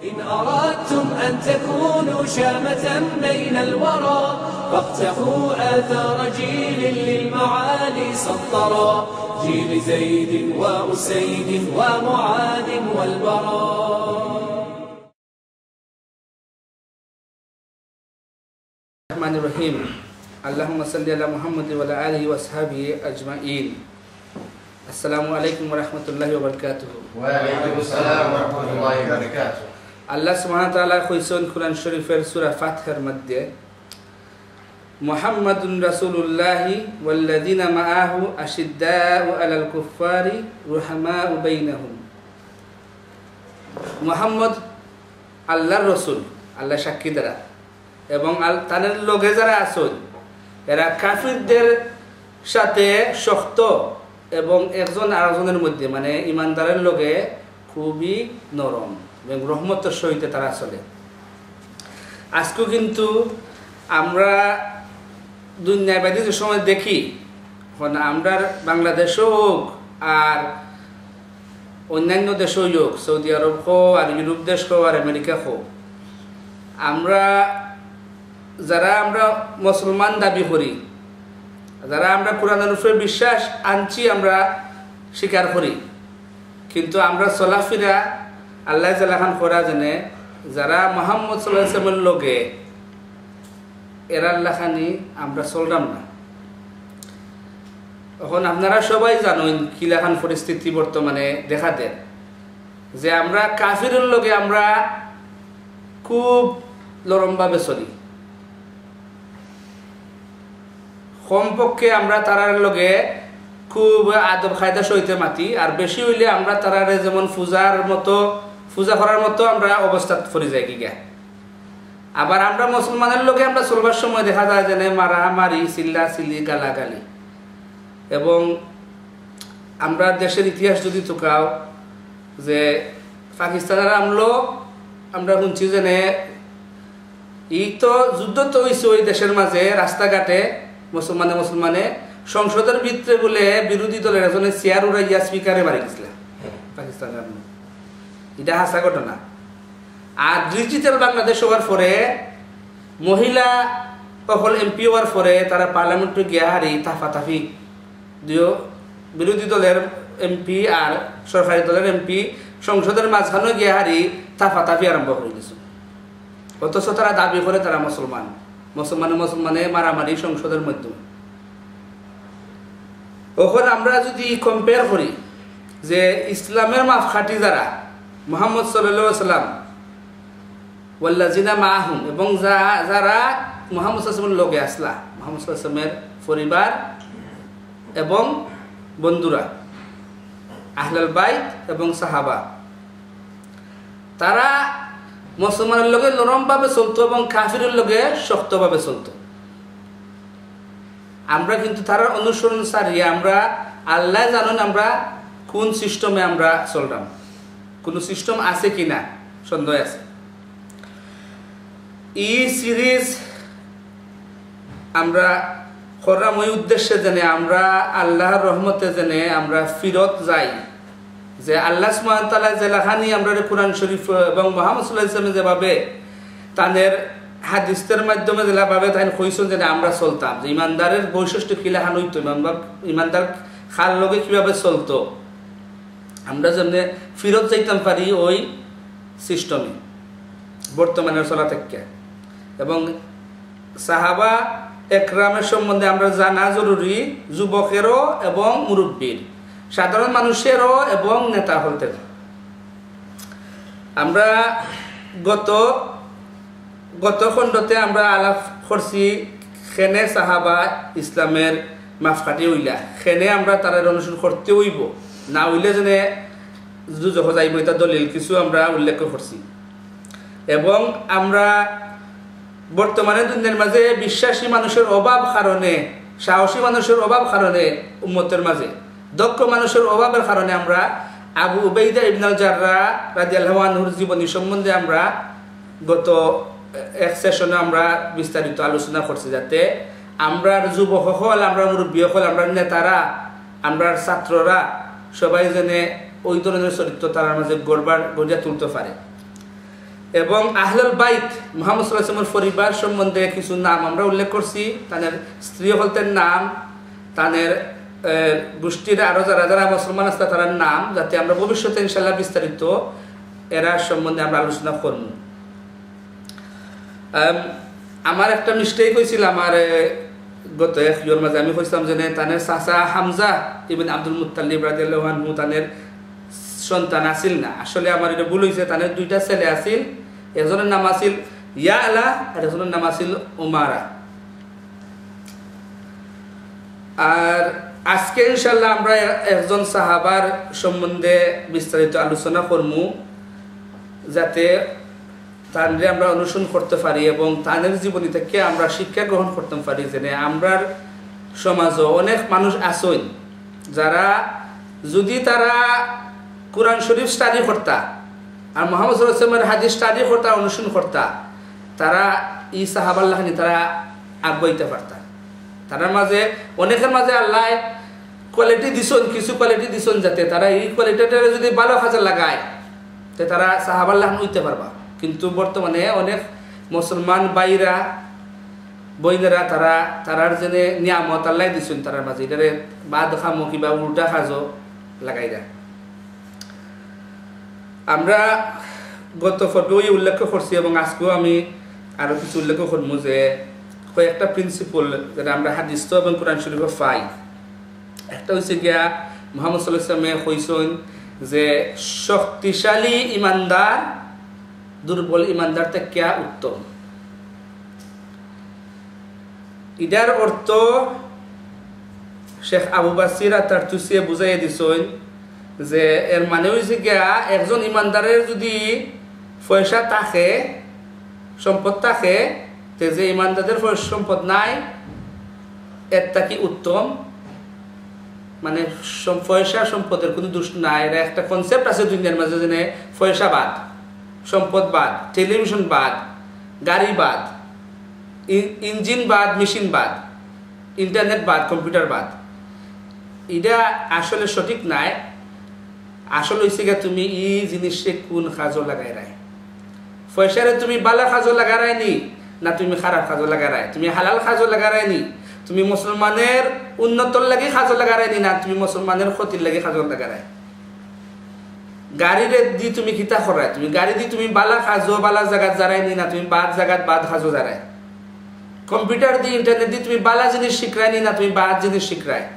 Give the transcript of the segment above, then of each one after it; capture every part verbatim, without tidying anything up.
إن أردتم أن تكونوا شامة بين الورى فاقتفوا آثار جيل للمعالي سطرا جيل زيد وأسيد ومعاذ والبراء. الرحمن الرحيم. اللهم صل على محمد وعلى آله وصحبه أجمعين. السلام عليكم ورحمة الله وبركاته. وعليكم السلام ورحمة الله وبركاته. আল্লাহ সুবহানাহু ওয়া তাআলা কইছেন কুরআন শরীফের সূরা ফাতহার মধ্যে মুহাম্মাদুন রাসূলুল্লাহি ওয়াল্লাযিনা মাআহু আশিদ্দাউ আলাল কুফফারি রুহামাউ বাইনাহুম। মুহাম্মদ আল্লাহর রাসূল, আল্লাহ সাক্ষী দ্বারা, এবং তাদের লগে যারা আছেন এরা কাফিরদের সাথে শক্ত এবং একজন আরেকজনের মধ্যে মানে ইমানদারের লগে খুবই নরম এবং রহমতের সহিত তারা চলে। আজকেও কিন্তু আমরা দুনিয়াবাদী যে সময় দেখি, আমরা বাংলাদেশও হোক আর অন্যান্য দেশও হোক, সৌদি আরব হোক আর ইউরোপ দেশ হোক আর আমেরিকা হোক, আমরা যারা আমরা মুসলমান দাবি করি, যারা আমরা কোরআনের উপরে বিশ্বাস আনছি, আমরা স্বীকার করি, কিন্তু আমরা চলাফেরা আল্লাহ জালাখান করা জানে যারা মুহাম্মদ সাল্লাল্লাহু আলাইহি ওয়াসাল্লামের লগে এরা আল্লাহখানি আমরা চললাম না। এখন আপনারা সবাই জানেন কিলাখান পরিস্থিতি বর্তমানে দেখা দেয় যে আমরা কাফিরের লগে আমরা খুব নরমভাবে চলি, কমপক্ষে আমরা তারার লগে খুব আদব খায়দা সহিতে মাতি, আর বেশি হইলে আমরা তারারে যেমন পূজার মতো পূজা করার মতো আমরা অবস্থা পড়ে যাই গিয়া। আবার আমরা মুসলমানের লগে আমরা চলবার সময় দেখা যায় যে মারামারি, চিল্লা চিল্লি, গালাগালি। এবং আমরা দেশের ইতিহাস যদি তোকাও যে পাকিস্তানের আমলো আমরা শুনছি যে এই তো যুদ্ধ তো হয়েছে ওই দেশের মাঝে রাস্তাঘাটে মুসলমানে মুসলমানে সংসদের ভিতরে বলে বিরোধী দলের একজনের চেয়ার উড়াইয়া স্পিকারে মারি গেছিল পাকিস্তানের। এটা হাসা ঘটনা। আর ডিজিটাল বাংলাদেশ হওয়ার পরে মহিলা সকল এমপি হওয়ার পরে তারা পার্লামেন্টে গিয়া হারি তাফাতাফি দিও, বিরোধী দলের এমপি আর সরকারি দলের এমপি সংসদের মাঝখানে গিয়া হারি তাফাতাফি আরম্ভ করে দিয়েছে। অথচ তারা দাবি করে তারা মুসলমান, মুসলমানে মুসলমানে মারামারি সংসদের মাধ্যমে। ওখন আমরা যদি কম্পেয়ার করি যে ইসলামের মাপকাঠি যারা মুহাম্মদ সাল্লাল্লাহু আলাইহি ওয়াসাল্লাম ওয়াল্লাযিনা মাআহুম এবং যারা মুহাম্মদ সাল্লাল্লাহু আলাইহি ওয়াসাল্লামের লগে আসলা, মুহাম্মদ সাল্লাল্লাহু আলাইহি ওয়াসাল্লামের পরিবার এবং বন্ধুরা, আহলুল বাইত এবং সাহাবা, তারা মুসলমানের লগে নরমভাবে চলতো এবং কাফিরের লগে শক্তভাবে চলতো। আমরা কিন্তু তার অনুসরণ সারিয়ে আমরা আল্লাহ জানেন আমরা কোন সিস্টেমে আমরা চললাম, কোন সিস্টেম আছে কিনা সন্দেহ আছে। এই সিরিজ আমরা করার ওই উদ্দেশ্যে জেনে আমরা আল্লাহর রহমতে জেনে আমরা ফিরত যাই যে আল্লাহ সুবহানাহু ওয়া তাআলা জেলাখানি আমরা কোরআন শরীফ এবং মুহাম্মদ সাল্লাল্লাহু আলাইহি ওয়াসাল্লাম যেভাবে তাদের হাদিসের মাধ্যমে যেভাবে তাই কইছেন যে আমরা চলতাম, যে ইমানদারের বৈশিষ্ট্য কিলাখান হইতো, ইমানদার ইমানদার খাল লগে কীভাবে চলতো, আমরা যেমনি ফিরত যাইতাম পারি ওই সিস্টেমে বর্তমানের চলা থেকে। এবং সাহাবা একরামের সম্বন্ধে আমরা জানা জরুরি, যুবকেরও এবং মুরব্বীর, সাধারণ মানুষেরও এবং নেতা হলতে। আমরা গত গত খণ্ডতে আমরা আলাপ করছি খেনে সাহাবা ইসলামের মাপকাঠি হইলা, খেনে আমরা তারা অনুসরণ করতে হইব, না হইলে যেনে যুজহ যাইব এটা দলিল কিছু আমরা উল্লেখ করছি। এবং আমরা বর্তমানে দুনিয়ার মাঝে বিশ্বাসী মানুষের অভাব কারণে, সাহসী মানুষের অভাব কারণে, উম্মতের মাঝে দক্ষ মানুষের অভাবের কারণে আমরা আবু উবাইদা ইবনে আল জাররাহ রাদিয়াল্লাহু আনহুর জীবনী সম্বন্ধে আমরা গত এক সেশনে আমরা বিস্তারিত আলোচনা করছি, যাতে আমরা যুবক হল, আমরা মুরব্বী হল, আমরা নেতারা, আমরা ছাত্ররা সবাই যেন ওই ধরনের চরিত্র তার মাঝে গড়বার গড়িয়া তুলতে পারে। এবং আহলুল বাইত মুহাম্মদ সাল্লাল্লাহু আলাইহি ওয়াসাল্লামের পরিবার সম্বন্ধে কিছু নাম আমরা উল্লেখ করছি, তাদের স্ত্রী হলতের নাম, তাদের গোষ্ঠীর আরো যারা যারা মুসলমান আছে তার নাম, যাতে আমরা ভবিষ্যতে ইনশাআল্লাহ বিস্তারিত এরা সম্বন্ধে আমরা আলোচনা করব। আমার একটা মিস্টেক হয়েছিল আমার গত এক ইয়ার মাঝে, আমি কইছিলাম যে তাদের চাচা হামজা ইবনে আব্দুল মুত্তালিব রাদিয়াল্লাহু আনহু তাদের সন্তান আসিল না। আসলে আমার এটা ভুল হয়েছে, তাদের দুইটা ছেলে আসিল, একজনের নাম আসিল ইয়ালা আর একজনের নাম আসিল উমারা। আর আজকে ইনশাআল্লাহ আমরা একজন সাহাবার সম্বন্ধে বিস্তারিত আলোচনা করবো, যাতে তাদের আমরা অনুসরণ করতে পারি এবং তাদের জীবনী থেকে আমরা শিক্ষা গ্রহণ করতে পারি। যে আমরার সমাজও অনেক মানুষ আছেন যারা যদি তারা কোরআন শরীফ স্টাডি করতা আর মুহাম্মদ সাল্লাল্লাহু আলাইহি ওয়াসাল্লামের হাদিস স্টাডি করতা, অনুসরণ করতা, তারা ই সাহাবাল্লাহ নি তারা আগাইতে পারতা। তার মাঝে অনেকের মাঝে আল্লাহ কোয়ালিটি দিছেন, কিছু কোয়ালিটি দিছেন, যাতে তারা এই কোয়ালিটিটা যদি ভালো কাজে লাগায় তো তারা সাহাবাল্লাহ হইতে পারবা। কিন্তু বর্তমানে অনেক মুসলমান বাইরা বইনেরা তারা তারার জেনে নিয়ামত আল্লাহ দিছেন তার মাঝে এটারে বাদ খামো কিবা উল্টা কাজও লাগাই দেয়। আমরা গত পর্বেই উল্লেখ করছি এবং আজকেও আমি আরো কিছু উল্লেখ করবো যে কয়েকটা প্রিন্সিপল যেটা আমরা হাদিস এবং কোরআন শরীফে পাই। একটা হচ্ছে গিয়া মুহাম্মদ সাল্লাল্লাহু আলাইহি ওয়াসাল্লামে কইছেন যে শক্তিশালী ইমানদার দুর্বল ইমানদার থেকে উত্তম। ইদার অর্থ শেখ আবু বাসির তারতুসিয়ে বুঝাইয়া দিছেন যে এর মানে হয়েছে গিয়া একজন ইমানদারের যদি পয়সা থাকে, সম্পদ থাকে, যে ইমানদারদের সম্পদ নাই এর কি উত্তম, মানে পয়সা সম্পদের কোনো দোষ নাই। এর একটা কনসেপ্ট আছে দুনিয়ার মাঝে, যে পয়সা বাদ, সম্পদ বাদ, টেলিভিশন বাদ, গাড়ি বাদ, ইঞ্জিন বাদ, মেশিন বাদ, ইন্টারনেট বাদ, কম্পিউটার বাদ। এটা আসলে সঠিক নাই। আসলে হয়েছে গিয়া তুমি ই জিনিসে কোন কাজও লাগাই রায়, পয়সারে তুমি বালা কাজও লাগা রায়নি না তুমি খারাপ কাজও লাগা রায়, তুমি হালাল কাজও লাগা রায়নি, তুমি মুসলমানের উন্নতর লাগে কাজও লাগা রায়নি না তুমি মুসলমানের ক্ষতির লাগে কাজও লাগা রায়। গাড়িরে দি তুমি কিতা করায়, তুমি গাড়ি দি তুমি বালা কাজও বালা জায়গাত জারায়নি না তুমি বাদ জায়গাত বাদ কাজও জারায়। কম্পিউটার দি ইন্টারনেট দি তুমি বালা জিনিস শিখরায়নি না তুমি বাদ জিনিস শিখরায়।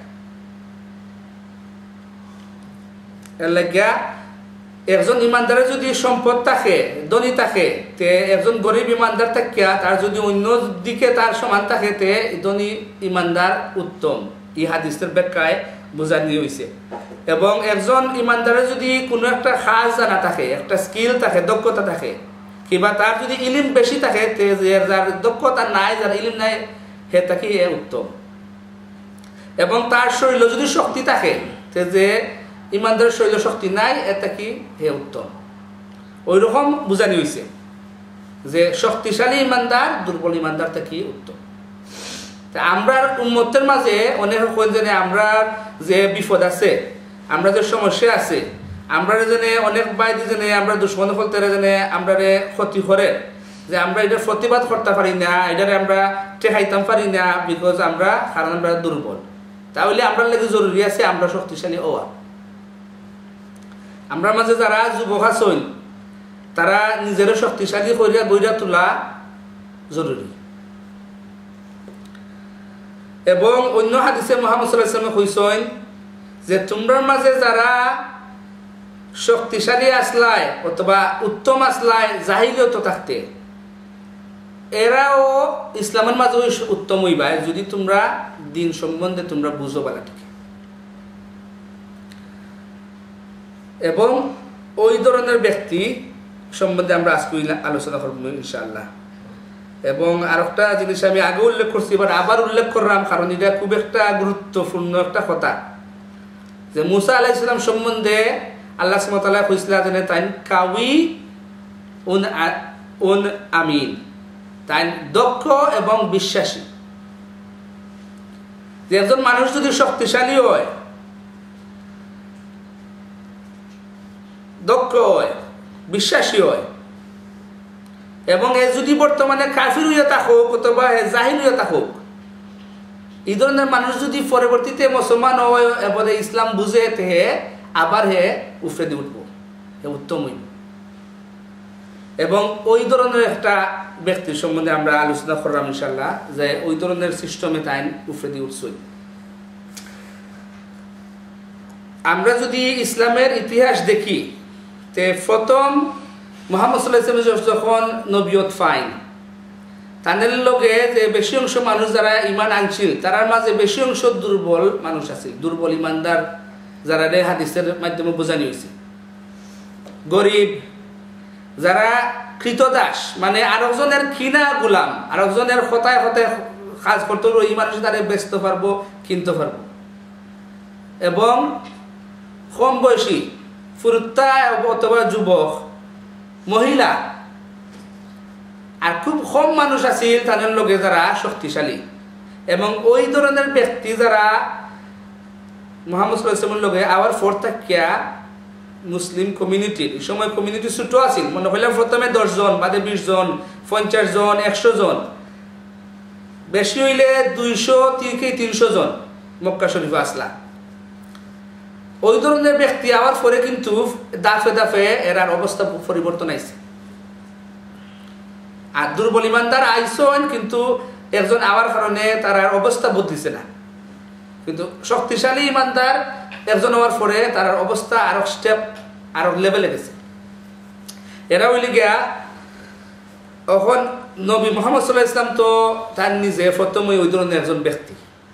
এর লাগিয়া একজন ইমানদারের যদি সম্পদ থাকে, ধনী থাকে, তে একজন গরিব ইমানদার থাকিয়া তার যদি অন্য দিকে তার সমান থাকে তে ধনী ইমানদার উত্তম। ই হাদিসের ব্যাখ্যায় বোঝানি হয়েছে। এবং একজন ইমানদারের যদি কোনো একটা কাজ জানা থাকে, একটা স্কিল থাকে, দক্ষতা থাকে, কিংবা তার যদি ইলিম বেশি থাকে, তে যার দক্ষতা নাই, যার ইলিম নাই, হে তাকে এ উত্তম। এবং তার শরীরে যদি শক্তি থাকে, তে যে ইমানদারের শরীরে শক্তি নাই, এটা কি হে উত্তম। ওই রকম বুঝানি হয়েছে যে শক্তিশালী ইমানদার দুর্বল ইমানদার থেকে উত্তম। তা আমরা উম্মতের মাঝে অনেক জনে আমরা যে বিপদ আছে, আমরা যে সমস্যা আছে, আমরা জেনে অনেক বাইরে জেনে আমরা দুশ্মন ফলতে জেনে আমরা ক্ষতি করে, যে আমরা এটা প্রতিবাদ করতে পারি না, এটারে আমরা ঠেকাইতাম পারি না, বিকজ আমরা কারণ আমরা দুর্বল। তাহলে আমরা লাগে জরুরি আছে আমরা শক্তিশালী হওয়া। আমরা মাঝে যারা যুবক আছেন তারা নিজেরও শক্তিশালী করিয়া গইরা তোলা জরুরি। এবং অন্য হাদিসে মুহাম্মদ সাল্লাল্লাহু আলাইহি ওয়াসাল্লাম কইছেন যে তোমরার মাঝে যারা শক্তিশালী আসলায় অথবা উত্তম আসলায় জাহিলিয়ত থাকতে, এরাও ইসলামের মাঝে উত্তম হইবা যদি তোমরা দিন সম্বন্ধে তোমরা বুঝো বলা ঠিক। এবং ওই ধরনের ব্যক্তি সম্বন্ধে আমরা আজকে আলোচনা করব ইনশাআল্লাহ। এবং আর একটা জিনিস আমি আগে উল্লেখ করছি, এবার আবার উল্লেখ করলাম, কারণ এটা খুব একটা গুরুত্বপূর্ণ একটা কথা, যে মুসা আলাইহিস সালাম সম্বন্ধে আল্লাহ সুবহানাহু ওয়া তাআলা কইছিলেন যে তাই কাউই উন উন আমিন, তাই দক্ষ এবং বিশ্বাসী। যে একজন মানুষ যদি শক্তিশালী হয়, দক্ষ হয়, বিশ্বাসী হয়, এবং এ যদি বর্তমানে কাফির হইয়া থাকুক অথবা জাহিল হইয়া থাকুক, এই ধরনের মানুষ যদি পরবর্তীতে মুসলমান হয় এবং ইসলাম বুঝে হে আবার হে উফরে দিয়ে উঠব, হে উত্তম হইব। এবং ওই ধরনের একটা ব্যক্তির সম্বন্ধে আমরা আলোচনা করলাম ইনশাল্লাহ, যে ওই ধরনের সিস্টেমে তাই উফরে দিয়ে উঠছই। আমরা যদি ইসলামের ইতিহাস দেখি, তে প্রথম মুহাম্মদ সাল্লাল্লাহু আলাইহি ওয়াসাল্লাম যখন নবিয়ত পাইন, তাদের লগে যে বেশি অংশ মানুষ যারা ইমান আনছিল তার মাঝে বেশি অংশ দুর্বল মানুষ আছে, দুর্বল ইমানদার যারা রে হাদিসের মাধ্যমে বোঝানি হয়েছে, গরিব, যারা কৃতদাস, মানে আরেকজনের কিনা গোলাম, আরেকজনের কথায় কথায় কাজ করতে ওই মানুষ তারা বেচতে পারবো, কিনতে পারবো। এবং কম বয়সী ফুরুত্তা অথবা যুবক, মহিলা, আর খুব কম মানুষ আছিল তাদের লোকে যারা শক্তিশালী। এবং ওই ধরনের ব্যক্তি যারা মুহাম্মদ সাল্লাল্লাহু আলাইহি ওয়াসাল্লামের লোকে আবার ফোর থাকিয়া মুসলিম কমিউনিটির, এই সময় কমিউনিটি ছোট আছিল, মনে করলাম প্রথমে দশ জন, বাদে বিশ জন, পঞ্চাশ জন, একশো জন, বেশি হইলে দুইশো থেকে তিনশো জন মক্কা শরীফে আসলা। ওই ধরনের ব্যক্তি আবার পরে কিন্তু দাফে দাফে এরার অবস্থা পরিবর্তন আইছে। আর দুর্বল ইমানদার আইসন, কিন্তু একজন আওয়ার কারণে তার অবস্থা বদলিছে না, কিন্তু শক্তিশালী ইমানদার একজন হওয়ার পরে তার অবস্থা আরো স্টেপ আরো লেভেলে গেছে। এরা হইলে গিয়া এখন নবী মুহাম্মদ সাল্লাল্লাহু আলাইহি ওয়াসাল্লাম তো তার নিজে প্রথমে ওই ধরনের একজন ব্যক্তি,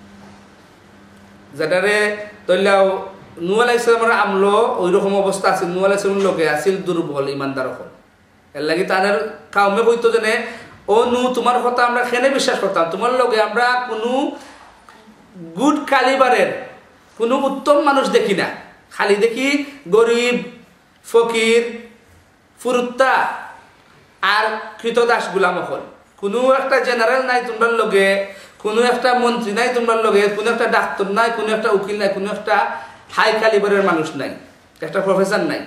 যেটারে ধরলাও নূহ আলাইহিস সালামের আমলো ওই রকম অবস্থা আছে, নূহ আলাইহিস সালামের লোকে আছিল দুর্বল ইমানদার। এখন এর লাগি তাদের কাউমে কইতো যে ও নূহ তোমার কথা আমরা খেনে বিশ্বাস করতাম, তোমার লগে আমরা কোনো গুড কালিবারের কোনো উত্তম মানুষ দেখি না, খালি দেখি গরিব, ফকির, ফুরুত্তা আর কৃতদাস গুলাম। এখন কোনো একটা জেনারেল নাই তোমার লগে, কোনো একটা মন্ত্রী নাই তোমার লগে, কোনো একটা ডাক্তার নাই, কোনো একটা উকিল নাই, কোনো একটা হাই কালিবারের মানুষ নাই, একটা প্রফেসর নাই।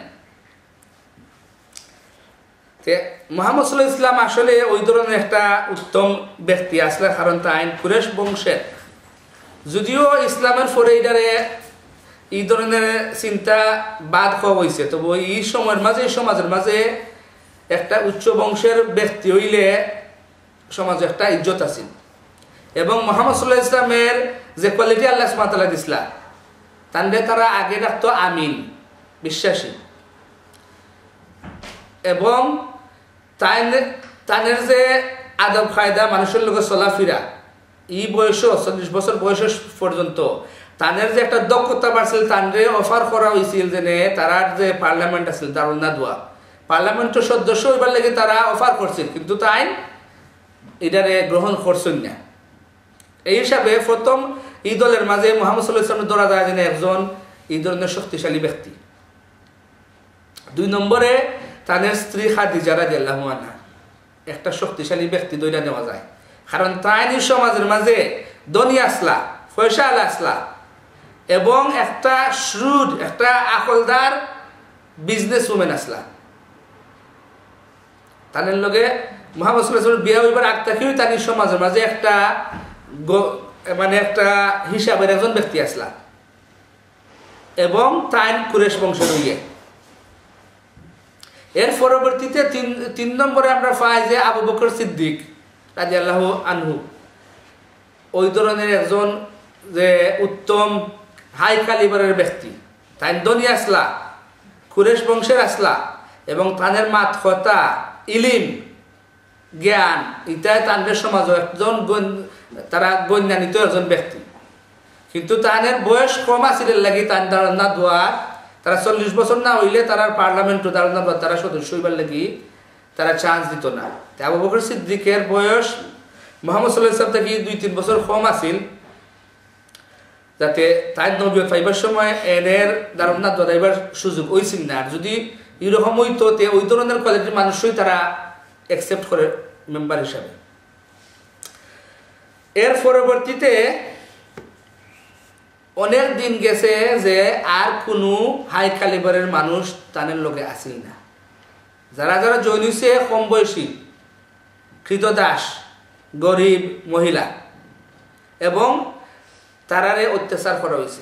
মুহাম্মদ সাল্লাল্লাহু আলাইহি ওয়াসাল্লাম আসলে ওই ধরনের একটা উত্তম ব্যক্তি আসলে, কারণ তাই কুরেশ বংশের। যদিও ইসলামের পরে এটারে এই ধরনের চিন্তা বাদ হওয়া হয়েছে, তবু এই সময়ের মাঝে, এই সমাজের মাঝে একটা উচ্চ বংশের ব্যক্তি হইলে সমাজে একটা ইজ্জত আছে। এবং মুহাম্মদ সাল্লাল্লাহু আলাইহি ওয়াসাল্লামের যে কোয়ালিটি আল্লাহ সুবহানাহু ওয়া তাআলা দিছিলা, তানরে তারা আগে ডাকতো আমিন, বিশ্বাসী। এবং তানের যে আদব কায়দা, মানুষের লোকের চলাফেরা, এই বয়স চল্লিশ বছর বয়স পর্যন্ত তাদের যে একটা দক্ষতা বাড়ছিল, তানরে অফার করা হয়েছিল যে তারার যে পার্লামেন্ট আছিল দারুন নাদওয়া, পার্লামেন্টের সদস্য হইবার লেগে তারা অফার করছিল, কিন্তু তাই এটারে গ্রহণ করছেন না। এই হিসাবে প্রথম এই দলের মাঝে মুহাম্মদ সাল্লাল্লাহু আলাইহি ওয়াসাল্লাম ধরা যায় যে একজন এই ধরনের শক্তিশালী ব্যক্তি। দুই নম্বরে তাদের স্ত্রী খাদিজা রাদিয়াল্লাহু আনহা, একটা শক্তিশালী ব্যক্তি দইটা নেওয়া যায়, কারণ তাই সমাজের মাঝে ধনী আসলা, পয়সা আলা আসলা, এবং একটা শ্রুড, একটা আকলদার বিজনেস উমেন আসলা। তাদের লগে মুহাম্মদ সাল্লাল্লাহু আলাইহি ওয়াসাল্লাম বিয়ে হইবার আগ থেকেই তার সমাজের মাঝে একটা মানে একটা হিসাবের একজন ব্যক্তি আসলা, এবং তাই কুরেশ বংশের হইয়ে। এর পরবর্তীতে তিন তিন নম্বরে আমরা পাই যে আবু বকর সিদ্দিক রাদিয়াল্লাহু আনহু, ওই ধরনের একজন যে উত্তম হাই কালিবারের ব্যক্তি, তাই ধনী আসলা, কুরেশ বংশের আসলা, এবং তাদের মাত কথা, ইলিম, জ্ঞান, ইত্যাদি তাদের সমাজও একজন তারা বৈজ্ঞানিক একজন ব্যক্তি। কিন্তু তাদের বয়স কম আছিল লাগি তার দারুন নাদওয়া, তারা চল্লিশ বছর না হইলে তারা পার্লামেন্ট দারুন নাদওয়া তারা সদস্য হইবার লাগি তারা চান্স দিত না। আবু বকর সিদ্দিকের বয়স মুহাম্মদ সাল্লাল্লাহু আলাইহি ওয়াসাল্লাম থেকে দুই তিন বছর কম আছিল, যাতে তাই নবুয়ত পাইবার সময় এদের দারুন নাদওয়া দাইবার সুযোগ হইছিল না। আর যদি এরকম হইতো তে ওই ধরনের কোয়ালিটির মানুষই তারা অ্যাকসেপ্ট করে মেম্বার হিসাবে। এর পরবর্তীতে অনেক দিন গেছে যে আর কোনো হাই ক্যালিবারের মানুষ তাদের লোকে আসিল না। যারা যারা জয়েন হয়েছে কম বয়সী, কৃতদাস গরিব মহিলা এবং তারারে অত্যাচার করা হয়েছে।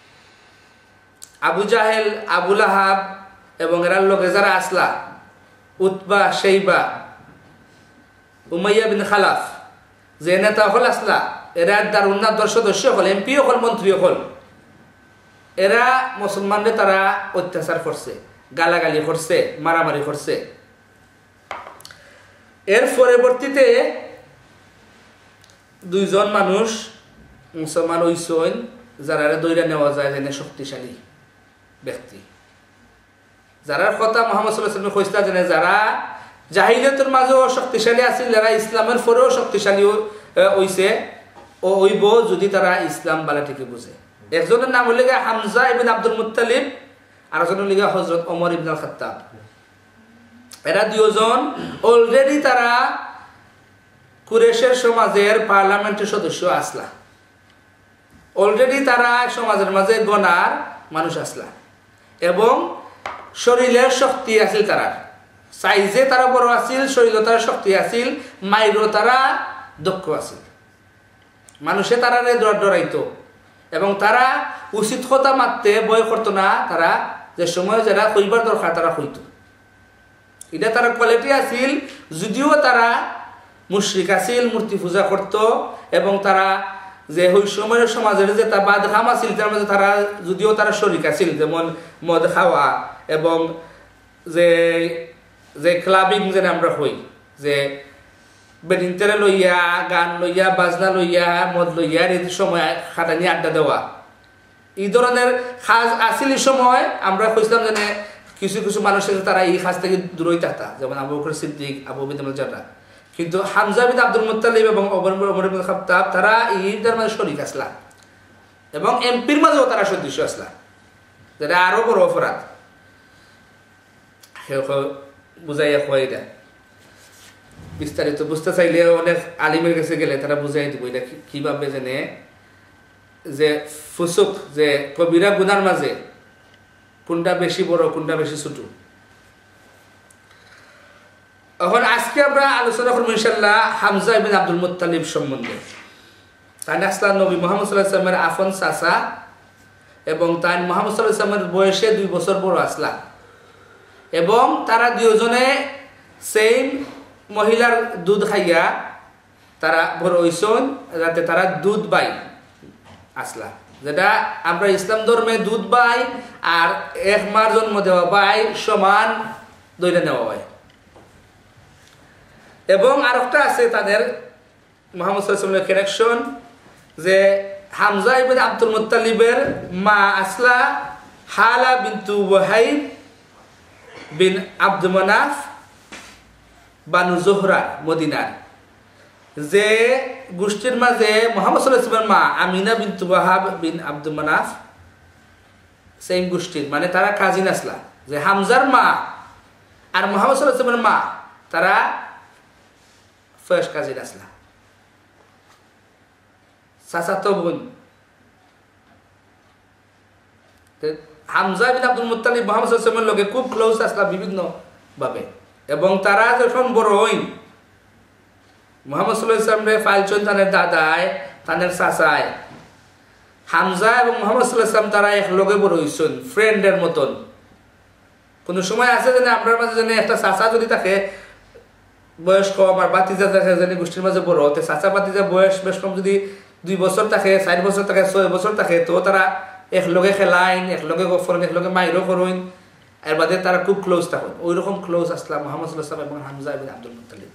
আবু জাহেল, আবুল আহাব এবং এরার লোকে যারা আসলা, উতবা, সেইবা, উমাইয়া বিন খালাফ, যে নেতা হল আসলা, এরা দারুন্নাদর সদস্য হল, এমপি হল, মন্ত্রী হল, এরা মুসলমানদের তারা অত্যাচার করছে, গালাগালি করছে, মারামারি করছে। এর পরবর্তীতে দুইজন মানুষ মুসলমান হইছেন যারা দৈরা নেওয়া যায়, যেন শক্তিশালী ব্যক্তি, যারা কথা মুহাম্মদ সাল্লাল্লাহু আলাইহি ওয়াসাল্লাম কইতা, যেন যারা জাহিলিয়াতের মাঝেও শক্তিশালী আছিল, যারা ইসলামের পরেও শক্তিশালী হইছে ও হইব যদি তারা ইসলাম বালা থেকে বুঝে। একজনের নাম হইল হামজা ইবনে আব্দুল মুত্তালিব, আর একজনের হইল হযরত ওমর ইবনে আল খাত্তাব। এরা দুজন অলরেডি তারা কুরেশের সমাজের পার্লামেন্টের সদস্য আসলা, অলরেডি তারা সমাজের মাঝে গণার মানুষ আসলা এবং শরীরের শক্তি আছিল, তারা সাইজে তারা বড় আছিল, শরীরে তারা শক্তি আছিল, মাইরও তারা দক্ষ আছিল, মানুষে তারা ডরাইতো এবং তারা উচিত কথা মারতে ভয় করতো না। তারা যে সময় যারা কইবার দরকার তারা হইত, এটা তারা কোয়ালিটি আছিল। যদিও তারা মুশরিক আছিল, মূর্তি পূজা করত এবং তারা যে ওই সময়ের সমাজের যে তা বাদখাম আছিল তার মধ্যে তারা যদিও তারা শরিক আছিল, যেমন মদ খাওয়া এবং যে যে ক্লাবিং যেন আমরা হই, যে বেডিংটেরে লইয়া, গান লইয়া, বাজনা লইয়া, মদ লইয়া এই সময় খাটানি আড্ডা দেওয়া, এই ধরনের কাজ আছিল। এই সময় আমরা কইছিলাম যে কিছু কিছু মানুষের তারা এই কাজ থেকে দূরই থাকতা, যেমন আবু বকর সিদ্দিক, আবু বিন জারা। কিন্তু হামজা বিন আব্দুল মুত্তালিব এবং ওমর ইবনে খাত্তাব তারা এইটার মাঝে শরিক আসলা এবং এমপির মাঝেও তারা সদস্য আসলা, যেটা আরো বড় অপরাধ। বুঝাইয়া কয় এটা বিস্তারিত বুঝতে চাইলে অনেক আলিমের কাছে গেলে তারা বুঝাই দিব এটা কিভাবে জেনে যে ফুসুক, যে কবিরা গুনার মাঝে কোনটা বেশি বড়, কোনটা বেশি ছোট। এখন আজকে আমরা আলোচনা করবো ইনশাআল্লাহ হামজা ইবনে আব্দুল মুত্তালিব সম্বন্ধে। তাই আসলাম নবী মুহাম্মদ সাল্লাল্লাহু আলাইহি ওয়াসাল্লামের আফন চাচা এবং তাই মুহাম্মদ সাল্লাল্লাহু আলাইহি ওয়াসাল্লামের বয়সে দুই বছর বড় আসলা এবং তারা দুজনে সেম মহিলার দুধ খাইয়া তারা বড় হইছেন, যাতে তারা দুধ বাই আসলা, যেটা আমরা ইসলাম ধর্মে দুধ বাই আর এক মার জন্ম দেওয়া বাই সমান দইটা নেওয়া হয়। এবং আরেকটা আছে তাদের মুহাম্মদ সাল্লাল্লাহু আলাইহি ওয়াসাল্লামের কানেকশন, যে হামজা ইবনে আব্দুল মুত্তালিবের মা আসলা হালা বিনতু ওয়াহাইব বিন আব্দ মানাফ বানু জোহরা মদিনার, যে গোষ্ঠীর মাঝে মুহাম্মদ সাল্লাল্লাহু আলাইহি ওয়াসাল্লামের মা Amina bint Wahb bin Abd Manaf same গোষ্ঠীর, মানে তারা কাজিন আসলা। যে হামজার মা আর মুহাম্মদ সাল্লাল্লাহু আলাইহি ওয়াসাল্লামের মা তারা ফার্স্ট কাজিন আসলা, চাচাতো বোন। Hamza bin Abdul Muttalib Muhammad সাল্লাল্লাহু আলাইহি ওয়াসাল্লামের লগে খুব ক্লোজ আসলা বিভিন্ন ভাবে এবং তারা যখন বড় হইন মুহাম্মদ সাল্লাল্লাহু আলাইহি ওয়াসাল্লামের ফাইলচন তানের দাদায়, তানের চাচায়, হামজা এবং মুহাম্মদ সাল্লাল্লাহু আলাইহি ওয়াসাল্লাম তারা এক লগে বড় হইছেন, ফ্রেন্ডের মতন। কোন সময় আছে যে আপনার মাঝে যেন একটা চাচা যদি থাকে বয়স কম আর বাতিজা থাকে যেন গোষ্ঠীর মাঝে বড় হতে, চাচা বাতিজা বয়স বেশ কম যদি দুই বছর থাকে, চার বছর থাকে, ছয় বছর থাকে, তো তারা এক লগে খেলাইন, এক লগে গফরেন, এক লগে মাইরও করইন, এর বাদে তারা খুব ক্লোজ থাকেন। ওই রকম ক্লোজ আসলা মুহাম্মদ সাল্লাল্লাহু আলাইহি ওয়াসাল্লাম এবং হামজা ইবনে আব্দুল মুত্তালিব।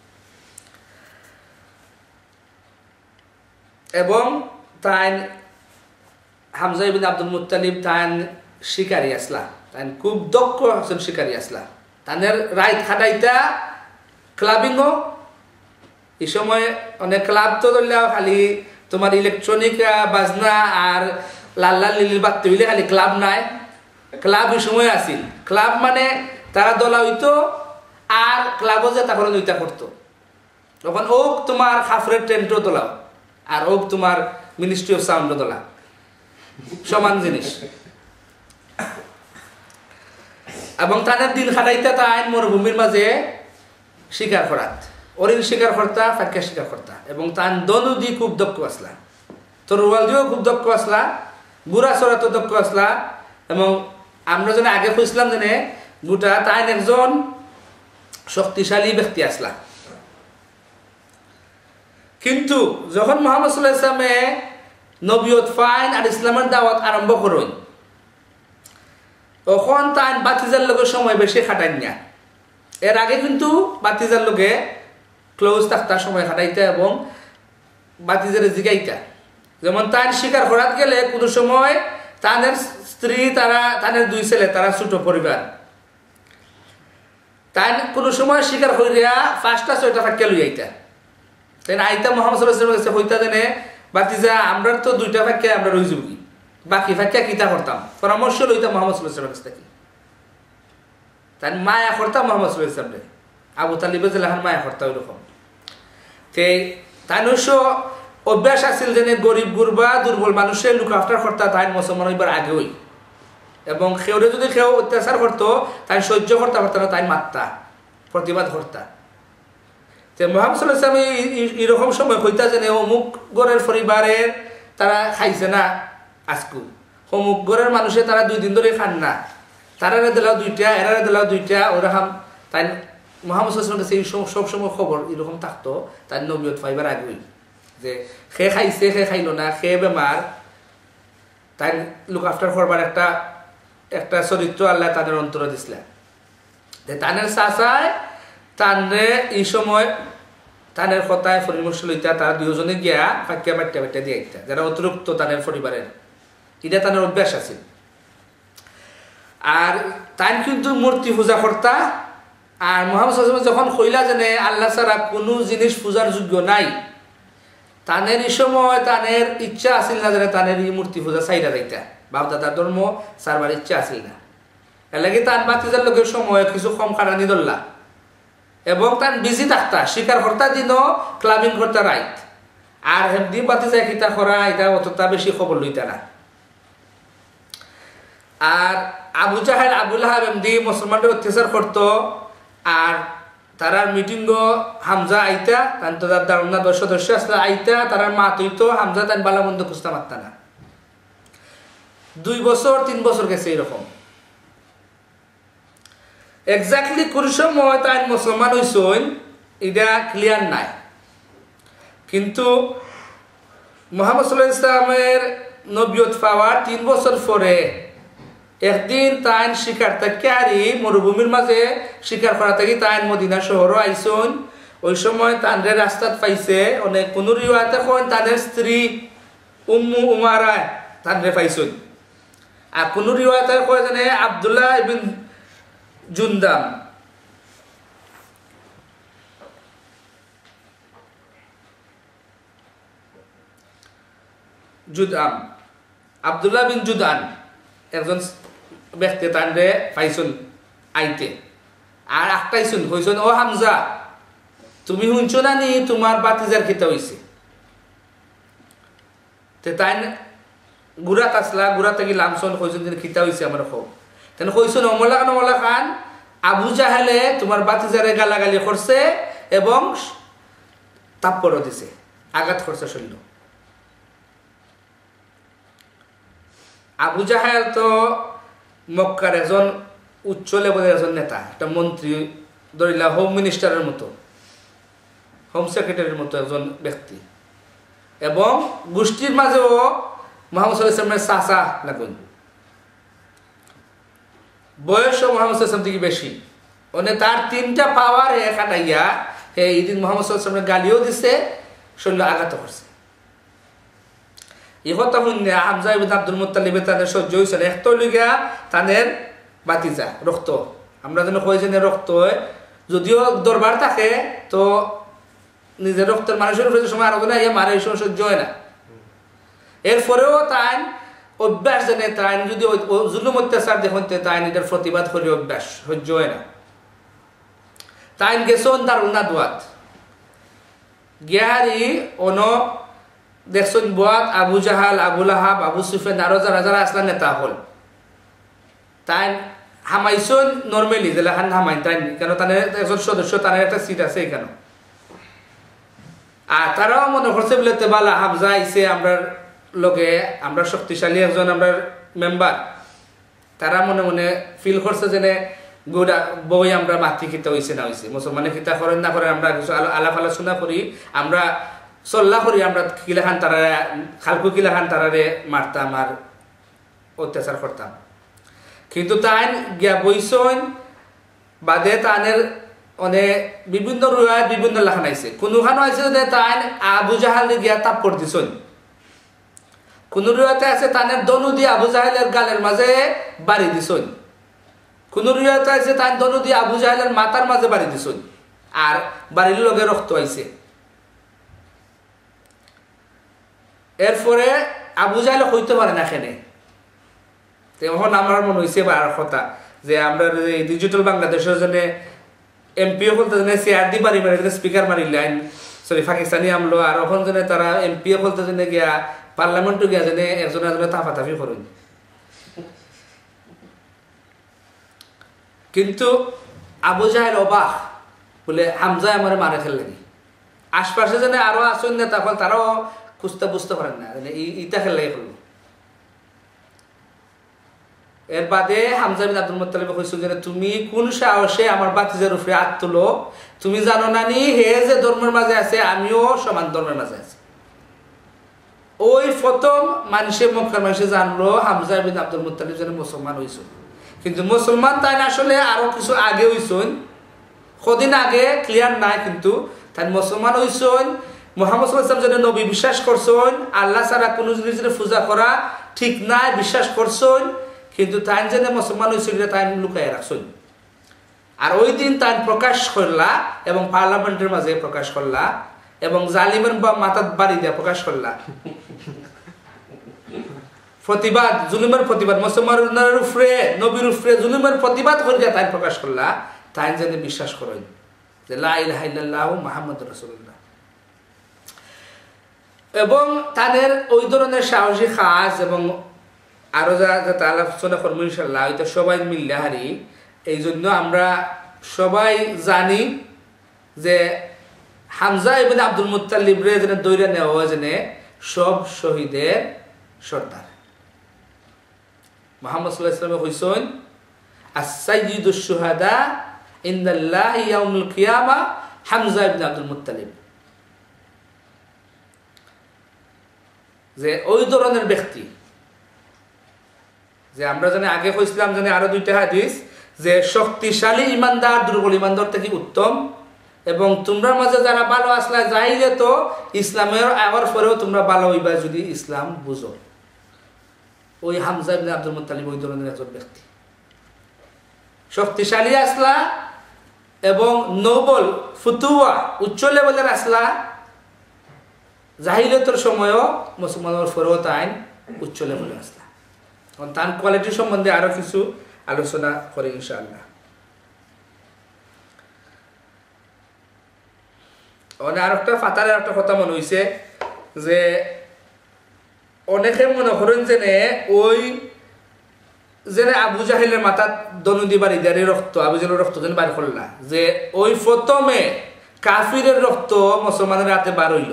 এবং তাই হামজা ইবনে আব্দুল মুত্তালিব তাই শিকারী আসলা, তাই খুব দক্ষ একজন শিকারী আসলা। তাদের রাইত খাটাইতা ক্লাবিংও, এই সময় অনেক ক্লাব তো ধরলেও খালি তোমার ইলেকট্রনিক বাজনা আর লাল লাল লিলির বাড়তে হইলে খালি ক্লাব নাই, ক্লাব এই সময় আসিল। ক্লাব মানে তারা দলা হইতো আর ক্লাবও যে তখন দুইটা করতো, তখন ওক তোমার খাফরের টেন্টও দোলাও আর ওক তোমার মিনিস্ট্রি অফ সাউন্ডও দোলা, সমান জিনিস। এবং তাদের দিন খাটাইতে তাই মরুভূমির মাঝে শিকার করাত, অরিল শিকার কর্তা ফাঁকা শিকার কর্তা এবং তান দনুদি খুব দক্ষ আসলা তরোয়াল দিয়েও খুব দক্ষ আসলা বুড়া চড়াতো দক্ষ আসলা এবং আমরা যেন আগে খুঁজলাম যেনে গোটা তাই একজন শক্তিশালী ব্যক্তি আসলা কিন্তু যখন মুহাম্মদ সাল্লাল্লাহু আলাইহি ওয়াসাল্লামে নবিয়ত ফাইন আর ইসলামের দাওয়াত আরম্ভ করুন তখন তাই বাতিজার লোকের সময় বেশি খাটাই না এর আগে কিন্তু বাতিজার লোকে ক্লোজ থাকতা সময় খাটাইতা এবং বাতিজারে জিগাইতা যেমন তাই শিকার করাত গেলে কোনো সময় তাদের স্ত্রী তারা তাদের দুই ছেলে তারা ছোট পরিবার তাই কোনো সময় শিকার করিয়া পাঁচটা ছয়টা ফাঁকা লই আইতা তাই আইতা মুহাম্মদ সাল্লাল্লাহু আলাইহি ওয়াসাল্লাম হইতা জানে বাতিজা আমরা তো দুইটা ফাঁকা আমরা রই যাবি বাকি ফাঁকা কিতা করতাম পরামর্শ লইতা মুহাম্মদ সাল্লাল্লাহু আলাইহি ওয়াসাল্লাম থেকে তাই মায়া করতাম মুহাম্মদ সাল্লাল্লাহু আলাইহি ওয়াসাল্লাম আবু তালিব জেলাহান মায়া করতা ওইরকম তে তাই নৈশ অভ্যাস আছিল যেন গরিব গুরবা দুর্বল মানুষের লুক আফটার করতা তাই মুসলমান হইবার আগে হই এবং সেওরে যদি কেউ অত্যাচার করতো তাই সহ্য করতে পারত না তাই মারতা প্রতিবাদ করতা তে মুহাম্মদ সাল্লাল্লাহু আলাইহি ওয়াসাল্লাম এরকম সময় কইতা যেন অমুক গরের পরিবারের তারা খাইছে না আজকু অমুক গরের মানুষে তারা দুই দিন ধরে খান না তারারে দিলাও দুইটা এরারে দিলাও দুইটা ওরকম তাই মুহাম্মদ সাল্লাল্লাহু আলাইহি ওয়াসাল্লাম সব সময় খবর এরকম থাকতো তাই নবিয়ত পাইবার আগে যে খে খাইছে খে খাইলো না খে বেমার তাই লুক আফটার করবার একটা একটা চরিত্র আল্লাহ তাদের অন্তরে দিছিলেন তানের চাচায় তানরে এই সময় তানের কথায় পরামর্শ লইতা তারা দুজনে গিয়া ফাঁকিয়া বাট্টা বাট্টা দিয়ে আইতা যারা অতিরিক্ত তাদের পরিবারের এটা তাদের অভ্যাস আছে আর তাই কিন্তু মূর্তি পূজা করতা আর মুহাম্মদ সাল্লাল্লাহু আলাইহি ওয়াসাল্লাম যখন কইলা জানে আল্লাহ ছাড়া কোনো জিনিস পূজার যোগ্য নাই তানের এই সময় তানের ইচ্ছা আসিল না যে তানের এই মূর্তি পূজা চাইরা যাইতা বাপ দাদার ধর্ম সারবার ইচ্ছা আসিল না এর লাগে তার বাতিজার লোকের সময় কিছু কম কারানি ধরলা এবং তার বিজি থাকতা শিকার কর্তা দিনও ক্লাবিং করতা রাইট আর হেমদি বাতিজা খিতা করা এটা অতটা বেশি খবর লইতা না আর আবু জাহেল আবু লাহাব এমদি মুসলমানদের অত্যাচার করতো আর তারার মিটিং হামজা আইতা তান তো তার দারুণা দশ সদস্য আসলে আইতা তারার মা তৈতো হামজা তান বালামন্দ খুঁজতে পারত না দুই বছর তিন বছর গেছে এরকম এক্স্যাক্টলি কোন সময় তাই মুসলমান হইছেন এটা ক্লিয়ার নাই কিন্তু মুহাম্মদ সাল্লাল্লাহু আলাইহি ওয়াসাল্লামের নবিয়ত পাওয়ার তিন বছর পরে একদিন তাই শিকার তাকিয়ারি মরুভূমির মাঝে শিকার করা থাকি তাই মদিনা শহরও আইসন ওই সময় তাদের রাস্তাত পাইছে অনেক কোন রিওয়ায়াতে কন তাদের স্ত্রী উম্মু উমারা তাদের পাইছন আর কোন রিওয়ায়াতে কয় জানে আব্দুল্লাহ ইবনে জুনদাম জুদাম আব্দুল্লাহ বিন জুদান একজন ব্যক্তি তানরে পাইছুন আইতে আর আটটাইছুন হইছুন ও হামজা তুমি শুনছো না নি তোমার বাতিজার খিতা হইছে তে তাই গুড়া কাছলা গুড়া থেকে লামছন কইছুন দিন খিতা হইছে আমার খো তেন কইছুন অমলা খান অমলা খান আবু জাহেলে তোমার বাতিজারে গালাগালি করছে এবং তাপ্পর দিছে আঘাত করছে শৈল আবু জাহেল তো মক্কার একজন উচ্চ লেভেলের একজন নেতা একটা মন্ত্রী ধরিলা হোম মিনিস্টারের মতো হোম সেক্রেটারির মতো একজন ব্যক্তি এবং গোষ্ঠীর মাঝেও মুহাম্মদ সাল্লাল্লাহু আলাইহি ওয়াসাল্লামের চাচা লাগুন বয়সও মুহাম্মদ সাল্লাল্লাহু আলাইহি ওয়াসাল্লাম থেকে বেশি মানে তার তিনটা পাওয়ার হে কাটাইয়া হে এইদিন মুহাম্মদ সাল্লাল্লাহু আলাইহি ওয়াসাল্লামের গালিও দিছে শৈল আঘাত করছে এই কথা শুনে হামজা ইবনে আব্দুল মুত্তালিব তাদের সহ্য হয়েছিল এক তো লিগা তাদের বাতিজা রক্ত আমরা যেন কই যে রক্ত যদিও দরবার থাকে তো নিজের রক্তের মানুষের উপরে সময় আরো না ইয়ে মারে সময় সহ্য হয় না এরপরেও তাই অভ্যাস জানে তাই যদি জুলুম অত্যাচার দেখুন তাই এটার প্রতিবাদ করে অভ্যাস সহ্য হয় না তাই গেছন তার উন্না দোয়াত গিয়ারি অন দেখছেন বুয়াত আবু জাহাল আবু লাহাব আবু সুফিয়ান আরো যারা যারা আসলা নেতা হল তাই হামাইছন নর্মালি জেলা খান হামাইন তাই কেন তাদের একজন সদস্য তাদের একটা সিট আছে এখানে আর তারাও মনে করছে বলে বালা হামজা আইছে আমরা লোকে আমরা শক্তিশালী একজন আমরা মেম্বার তারা মনে মনে ফিল করছে যে গোড়া বই আমরা মাতৃ খিতা হয়েছে না হয়েছে মুসলমানে খিতা করেন না করেন আমরা কিছু আলাপ আলোচনা করি আমরা চল্লা করি আমরা কিলাখান তারা খালকু কিলাখান তারারে মারতাম আর অত্যাচার করতাম কিন্তু তাই গিয়া বইসন বাদে তানের অনেক বিভিন্ন রুয়ায় বিভিন্ন লেখান আইছে কোনখানো আইছে যে তাই আবু জাহালে গিয়া তাপ করে দিছন কোন রুয়াতে আছে তানের দনু দিয়ে আবু জাহেলের গালের মাঝে বাড়ি দিছন কোন রুয়াতে আছে তাই দনু দিয়ে আবু জাহেলের মাথার মাঝে বাড়ি দিছন আর বাড়ির লগে রক্ত আইছে এরপরে আবু জাহেল হইতে পারে না এখানে তখন আমার মনে হয়েছে বার কথা যে আমরা ডিজিটাল বাংলাদেশের জন্য এমপিও বলতে জন্য চেয়ার দি পারি মারি স্পিকার মারিলেন সরি পাকিস্তানি আমলো আর ওখান জন্য তারা এমপিও বলতে জন্য গিয়া পার্লামেন্টও গিয়া জন্য একজন একজনে তাফাতাফি করুন কিন্তু আবু জাহেল অবাক বলে হামজা আমার মারে ফেললে আশপাশে যেন আরো আসুন না তখন তারাও খুঁজতে বুঝতে পারেন না ইটা খেললে করলো এর বাদে হামজা বিন আব্দুল মুত্তালিব কইছিল যে তুমি কোন সাহসে আমার বাতিজার উপরে হাত তুলো তুমি জানো না নি হে যে ধর্মের মাঝে আছে আমিও সমান ধর্মের মাঝে আছি ওই প্রথম মানুষে মক্কার মানুষে জানলো হামজা বিন আব্দুল মুত্তালিব যেন মুসলমান হইছিল কিন্তু মুসলমান তাই না আসলে আরো কিছু আগে হইছেন কদিন আগে ক্লিয়ার নাই কিন্তু তাই মুসলমান হইছেন মুহাম্মদ সাল্লাল্লাহু আলাইহি ওয়াসাল্লাম যেন নবী বিশ্বাস করছেন আল্লাহ ছাড়া কোনো জিনিসের পূজা করা ঠিক নাই বিশ্বাস করছেন কিন্তু তাই যেন মুসলমান হয়েছিল তাই লুকাই রাখছেন আর ওই দিন তাই প্রকাশ করলা এবং পার্লামেন্টের মাঝে প্রকাশ করলা এবং জালিমের মাথার বাড়ি দিয়ে প্রকাশ করলা প্রতিবাদ জুলুমের প্রতিবাদ মুসলমানের উপরে নবীর উপরে জুলুমের প্রতিবাদ করিয়া তাই প্রকাশ করলা তাই যেন বিশ্বাস করেন যে লা ইলাহা ইল্লাল্লাহু মুহাম্মাদুর রাসূলুল্লাহ এবং তাদের ওই ধরনের সাহসী কাজ এবং আরো যা যাতে আলোচনা করবো ইনশাল্লাহ ওইটা সবাই মিললে হারি এই জন্য আমরা সবাই জানি যে হামজা ইবনে আব্দুল মুত্তালিব রে যেন দৈরা নেওয়া হয় যেন সব শহীদের সর্দার মুহাম্মদ সাল্লাল্লাহু আলাইহি ওয়াসাল্লাম কইছেন আস-সাইয়্যিদুশ শুহাদা ইনদাল্লাহি ইয়াউমুল কিয়ামা হামজা ইবনে আব্দুল মুত্তালিব যে ওই ধরনের ব্যক্তি যে আমরা জানি আগে কইছিলাম জানি আরো দুইটা হাদিস যে শক্তিশালী ইমানদার দুর্বল ইমানদার থেকে উত্তম এবং তোমরা মাঝে যারা ভালো আসলা যাইলে তো ইসলামের আবার পরেও তোমরা ভালো হইবা যদি ইসলাম বুঝো ওই হামজা ইবনে আব্দুল মুত্তালিব ওই ধরনের একজন ব্যক্তি শক্তিশালী আসলা এবং নোবেল ফুতুয়া উচ্চ লেভেলের আসলা জাহিলিয়াতের সময়ও মুসলমানের পরেও তাই উচ্চ লেভেলে আসলা তার কোয়ালিটি সম্বন্ধে আরো কিছু আলোচনা করি ইনশাআল্লাহ আর একটা ফাতারের একটা কথা মনে হয়েছে যে অনেকে মনে করেন যে ওই যে আবু জাহেলের মাথা দনুদি বাড়ি দেয়ারি রক্ত আবু জাহেলের রক্ত যেন বাড়ি করলা যে ওই প্রথমে কাফিরের রক্ত মুসলমানের হাতে বার হইল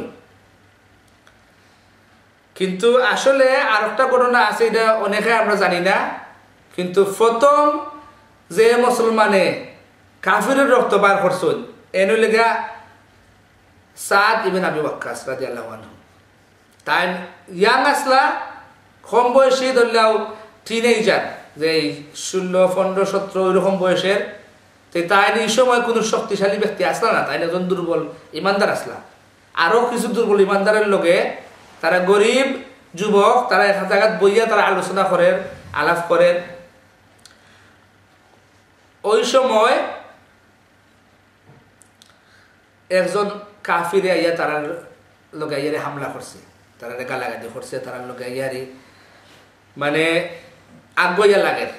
কিন্তু আসলে আর একটা ঘটনা আছে এটা অনেকে আমরা জানি না কিন্তু প্রথম যে মুসলমানে কাফিরের রক্ত বার করছেন এন লেগা সাদ ইবনে আবি ওয়াক্কাস রাদিয়াল্লাহু আনহু তাই ইয়াং আসলা কম বয়সী ধরলেও টিনেজার যে ষোলো পনেরো সতেরো ওইরকম বয়সের তাই এই সময় কোনো শক্তিশালী ব্যক্তি আসলা না তাই একজন দুর্বল ইমানদার আসলা আরো কিছু দুর্বল ইমানদারের লগে তারা গরিব যুবক তারা এক জায়গায় বইয়া তারা আলোচনা করেন আলাপ করেন ওই সময় একজন কাফিরে আইয়া তারা লগে ইয়ারে হামলা করছে তারা গালাগালি করছে তারা লগে ইয়ারে মানে আগুয়া লাগে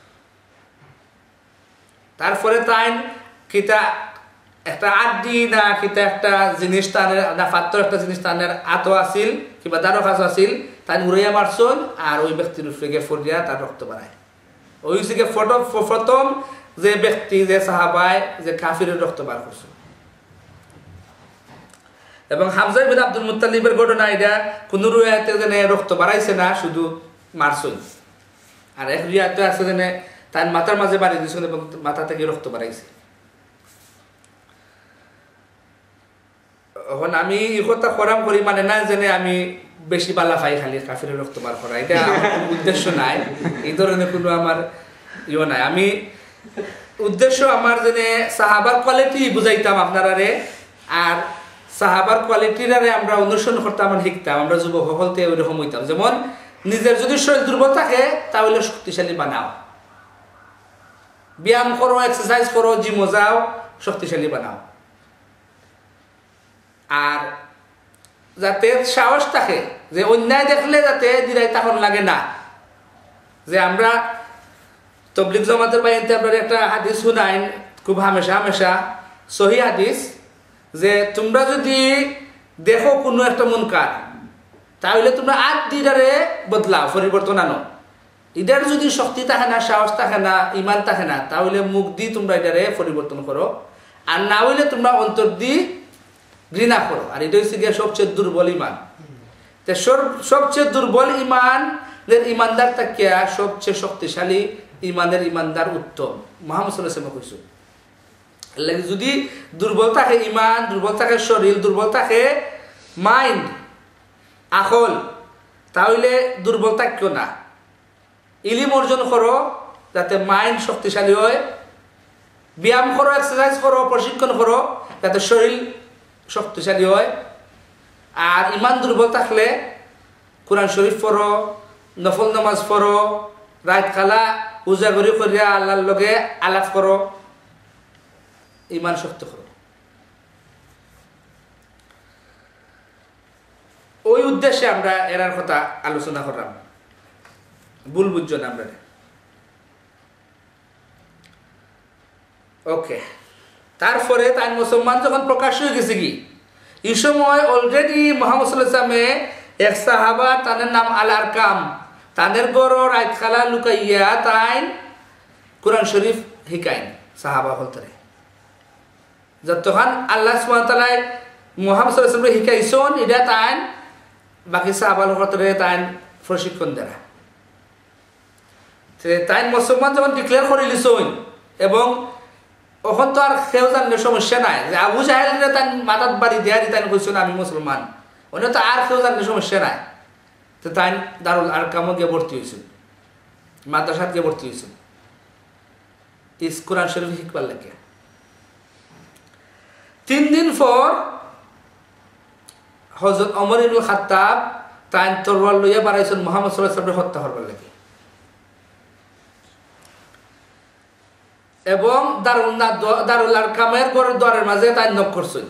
তারপরে তাই কিতা একটা আড্ডি না কিতা একটা জিনিস টানের না ফাত্তর একটা জিনিস টানের আতো আসিল কিংবা দারো কাজ আসিল তাই উড়াইয়া মারছন আর ওই ব্যক্তির উপরে ফরিয়া তার রক্ত বাড়ায় ওই থেকে ফটো প্রথম যে ব্যক্তি যে সাহাবায় যে কাফিরের রক্ত বার করছে এবং হামজা ইবনে আব্দুল মুত্তালিবের ঘটনা এটা কোন রুয়ায়াতে যেনে রক্ত বাড়াইছে না শুধু মারছই আর এক রুয়ায়াতে আছে যেনে তার মাথার মাঝে বাড়ি দিয়েছিল এবং মাথা থেকে রক্ত বাড়াইছে এখন আমি এই কথা করাম করি মানে না যেনে আমি বেশি বালা পাই খালি কাফিরের রক্ত বার করা এটা আমার কোনো উদ্দেশ্য নাই এই ধরনের কোনো আমার ইয়ে নাই আমি উদ্দেশ্য আমার যেনে সাহাবার কোয়ালিটি বুঝাইতাম আপনারারে আর সাহাবার কোয়ালিটিরারে আমরা অনুসরণ করতাম আর শিখতাম আমরা যুবক সকলতে ওইরকম হইতাম যেমন নিজের যদি শরীর দুর্বল থাকে তাহলে শক্তিশালী বানাও ব্যায়াম করো এক্সারসাইজ করো জিমে যাও শক্তিশালী বানাও আর যাতে সাহস থাকে যে অন্যায় দেখলে যাতে দিরাই তখন লাগে না যে আমরা তবলিগ জামাতের বাইরে আপনারা একটা হাদিস শুনাইন খুব হামেশা হামেশা সহি হাদিস যে তোমরা যদি দেখো কোনো একটা মুনকার তাহলে তোমরা আট দিদারে বদলাও পরিবর্তন আনো এটার যদি শক্তি থাকে না সাহস থাকে না ইমান থাকে না তাহলে মুখ দিয়ে তোমরা এটারে পরিবর্তন করো আর না হইলে তোমরা অন্তর দিয়ে ঘৃণা করো আর এটা হচ্ছে গিয়ে সবচেয়ে দুর্বল ইমান তো সবচেয়ে দুর্বল ইমান ইমানদার তাকিয়া সবচেয়ে শক্তিশালী ইমানের ইমানদার উত্তম মুহাম্মদ সাল্লাল্লাহু আলাইহি ওয়াসাল্লাম কইছো লাগে যদি দুর্বল থাকে ইমান দুর্বল থাকে শরীর দুর্বল থাকে মাইন্ড আকল তাহলে দুর্বল থাকিও না ইলম অর্জন করো যাতে মাইন্ড শক্তিশালী হয় ব্যায়াম করো এক্সারসাইজ করো প্রশিক্ষণ করো যাতে শরীর শক্তিশালী হয় আর ইমান দুর্বল থাকলে কোরআন শরীফ পড়ো নফল নামাজ পড়ো রাত কালা উজাগরি করিয়া আল্লাহর লগে আলাপ করো ইমান শক্ত করো ওই উদ্দেশ্যে আমরা এরার কথা আলোচনা করলাম ভুল বুঝছো না আমরা ওকে তারপরে তাই মুসলমান যখন প্রকাশ হয়ে গেছে কি এই সময় অলরেডি মুহাম্মদ সাল্লাল্লাহু আলাইহি ওয়াসাল্লামে এক সাহাবা তাদের নাম আল আরকাম তাদের গড় রাত খালা লুকাইয়া তাই কোরআন শরীফ শিকাইন সাহাবা হলতরে যতক্ষণ আল্লাহ সুবহানাহু ওয়া তাআলা মুহাম্মদ সাল্লাল্লাহু আলাইহি ওয়াসাল্লাম শিকাইছন এটা তাই বাকি সাহাবা হলতরে তাই প্রশিক্ষণ দেরা তাই মুসলমান যখন ডিক্লেয়ার করে লিছন এবং ওখান তো আর কেউ জানলে সমস্যা নাই যে আবু জাহেল তার মাথার বাড়ি দেয়া দিতেন কইছেন আমি মুসলমান ওটা তো আর কেউ জানলে সমস্যা নাই তো তাই দারুল আরকামে গিয়ে ভর্তি হয়েছেন মাদ্রাসাত গিয়ে ভর্তি হয়েছেন ইস কোরআন শরীফ শিখবার লাগে তিন দিন পর হযরত ওমর ইবনে খাত্তাব তাই তরোয়াল লইয়া বাড়াইছেন মুহাম্মদ সাল্লাল্লাহু আলাইহি ওয়াসাল্লাম হত্যা করবার লাগে এবং দারুল দারুল আরকামের ঘরের দ্বারের মাঝে তাই নক করছেন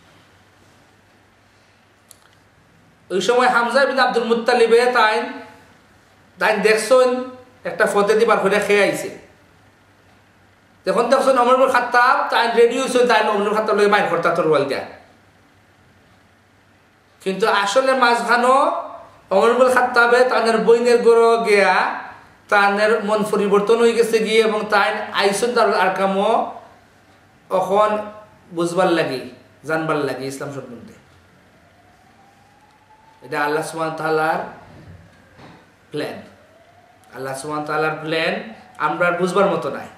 ওই সময় হামজা ইবনে আব্দুল মুত্তালিবে তাই তাই দেখছেন একটা ফতে দিবার করে খেয়ে আইছে যখন দেখছেন ওমর ইবনে খাত্তাব তাই রেডি হয়েছে তাই ওমর ইবনে খাত্তাব লগে বাইর করতে তরোয়াল দিয়া কিন্তু আসলে মাঝখানো ওমর ইবনে খাত্তাবে তাদের বইনের গড় গিয়া তাদের মন পরিবর্তন হয়ে গেছে গিয়ে এবং তাই আইসন দারুল আরকামও এখন বুঝবার লাগি জানবার লাগি ইসলাম সম্বন্ধে এটা আল্লাহ সুবহানাহু ওয়া তাআলার প্ল্যান আল্লাহ সুবহানাহু ওয়া তাআলার প্ল্যান আমরা বুঝবার মতো নাই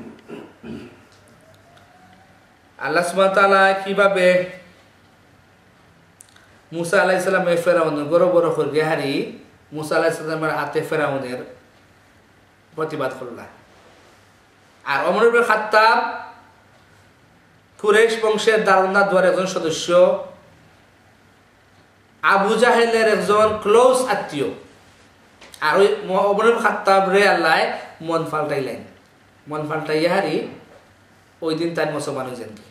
আল্লাহ সুবহানাহু ওয়া তাআলা কিভাবে মুসা আলাইহিস সালামের ফেরাউনের বড় বড় করে হারি মুসা আলাইহিস সালামের হাতে ফেরাউনের প্রতিবাদ করলা আর ওমর ইবনে খাত্তাব কুরাইশ বংশের দারুন্না দ্বারের একজন সদস্য আবু জাহেলের একজন ক্লোজ আত্মীয় আর ওই ওমর ইবনে খাত্তাব রে আল্লাহ মন পাল্টাইলেন মন পাল্টাইয়া হারি ওই দিন তার মুসলমান হয়েছেন কি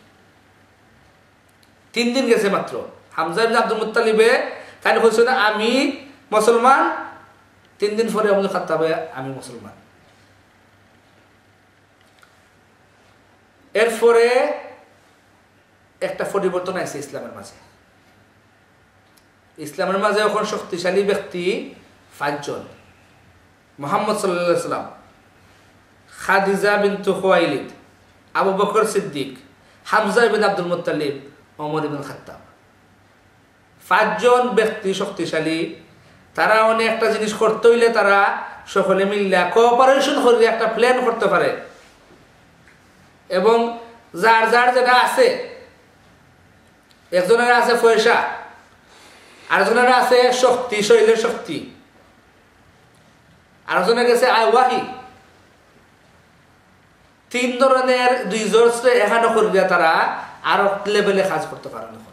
তিন দিন গেছে মাত্র হামজা ইবনে আব্দুল মুত্তালিবে তাই বলছে না আমি মুসলমান তিন দিন পরে ওমর ইবনে খাত্তাবে আমি মুসলমান এরপরে একটা পরিবর্তন আছে ইসলামের মাঝে ইসলামের মাঝে এখন শক্তিশালী ব্যক্তি পাঁচজন মুহাম্মদ সাল্লাল্লাহু আলাইহি ওয়াসাল্লাম Khadija bint Khuwaylid Abu Bakr Siddiq Hamza ibn Abdul Muttalib Omar ibn Khattab পাঁচজন ব্যক্তি শক্তিশালী, তারা অনেক একটা জিনিস করতে হইলে তারা সকলে মিললে কোঅপারেশন করে একটা প্ল্যান করতে পারে, এবং যার যার যেটা আছে, একজনের আছে পয়সা, আরেকজনের আছে শক্তি, শরীরের শক্তি, আরেকজনের কাছে আওয়াহি, তিন ধরনের দুই জোরসে এখানে করিয়া তারা আরো লেভেলে কাজ করতে পারে না।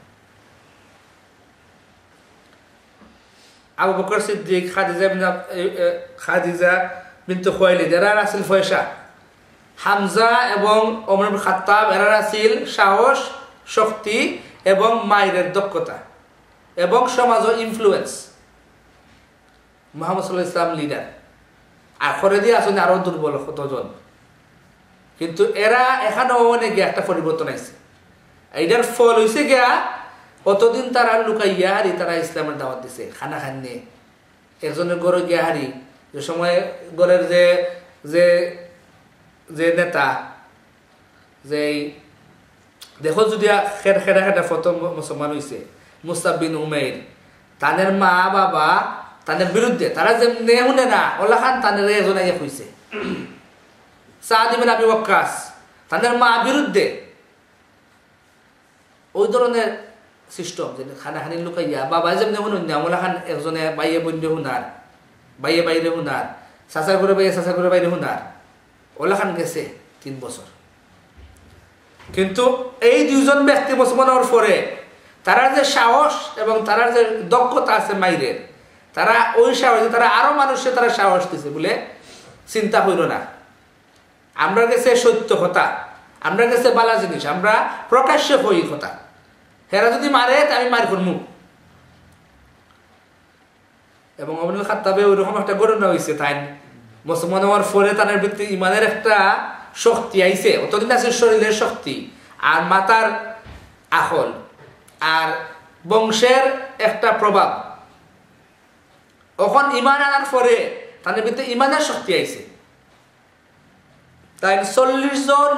আবু বকর সিদ্দিক, খাদিজা খাদিজা বিনতে খুয়াইলিদ এরা আছিল পয়সা, হামজা এবং ওমর ইবনে খাত্তাব এরা আছিল সাহস, শক্তি এবং মায়ের দক্ষতা এবং সমাজ ইনফ্লুয়েন্স। মুহাম্মদ সাল্লাল্লাহু আলাইহি ওয়াসাল্লাম লিডার, আর করে দিয়ে আসেন আরো দুর্বল কতজন, কিন্তু এরা এখানেও অনেক একটা পরিবর্তন আছে। এইটার ফল হয়েছে গিয়া অতদিন তারা লুকাইয়া হারি তারা ইসলামের দাওয়াত দিছে, খানা খান নিয়ে একজনের গড়ে গিয়া হারি, যে সময় গড়ের যে যে যে নেতা, যে দেখো যদি খেড়া খেড়া খেড়া প্রথম মুসলমান হয়েছে মুসতাব বিন উমাইর, তাদের মা বাবা তাদের বিরুদ্ধে, তারা যে শুনে না ওলা খান তাদের এজন আইয়া হয়েছে। সাদ ইবনে আবি ওয়াক্কাস তাদের মা বিরুদ্ধে, ওই ধরনের সিস্টেম যে খানা খানি লুকাইয়া বাবা যেমনি শুনুন না ওলা খান একজনে বাইয়ে বন্ধে শুনার, বাইয়ে বাইরে শুনার, চাচার করে বাইয়ে চাচার করে বাইরে শুনার, ওলা খান গেছে তিন বছর। কিন্তু এই দুইজন ব্যক্তি মুসলমান হওয়ার পরে তারা যে সাহস এবং তারা যে দক্ষতা আছে মাইরের, তারা ওই সাহস তারা আরো মানুষের তারা সাহস দিছে বলে চিন্তা হইল না। আমরা গেছে সত্য কথা, আমরা গেছে বালা জিনিস, আমরা প্রকাশ্যে হই কথা, হেরা যদি মারে আমি মার করমু। এবং ওমর ইবনে খাত্তাবে ওইরকম একটা ঘটনা হয়েছে, তাই মুসলমান হওয়ার পরে তাদের ভিত্তি ইমানের একটা শক্তি আইছে, অতদিন আছে শরীরের শক্তি আর মাতার আখল আর বংশের একটা প্রভাব। এখন ইমান আনার পরে তাদের ভিতরে ইমানের শক্তি আইছে, তাই চল্লিশ জন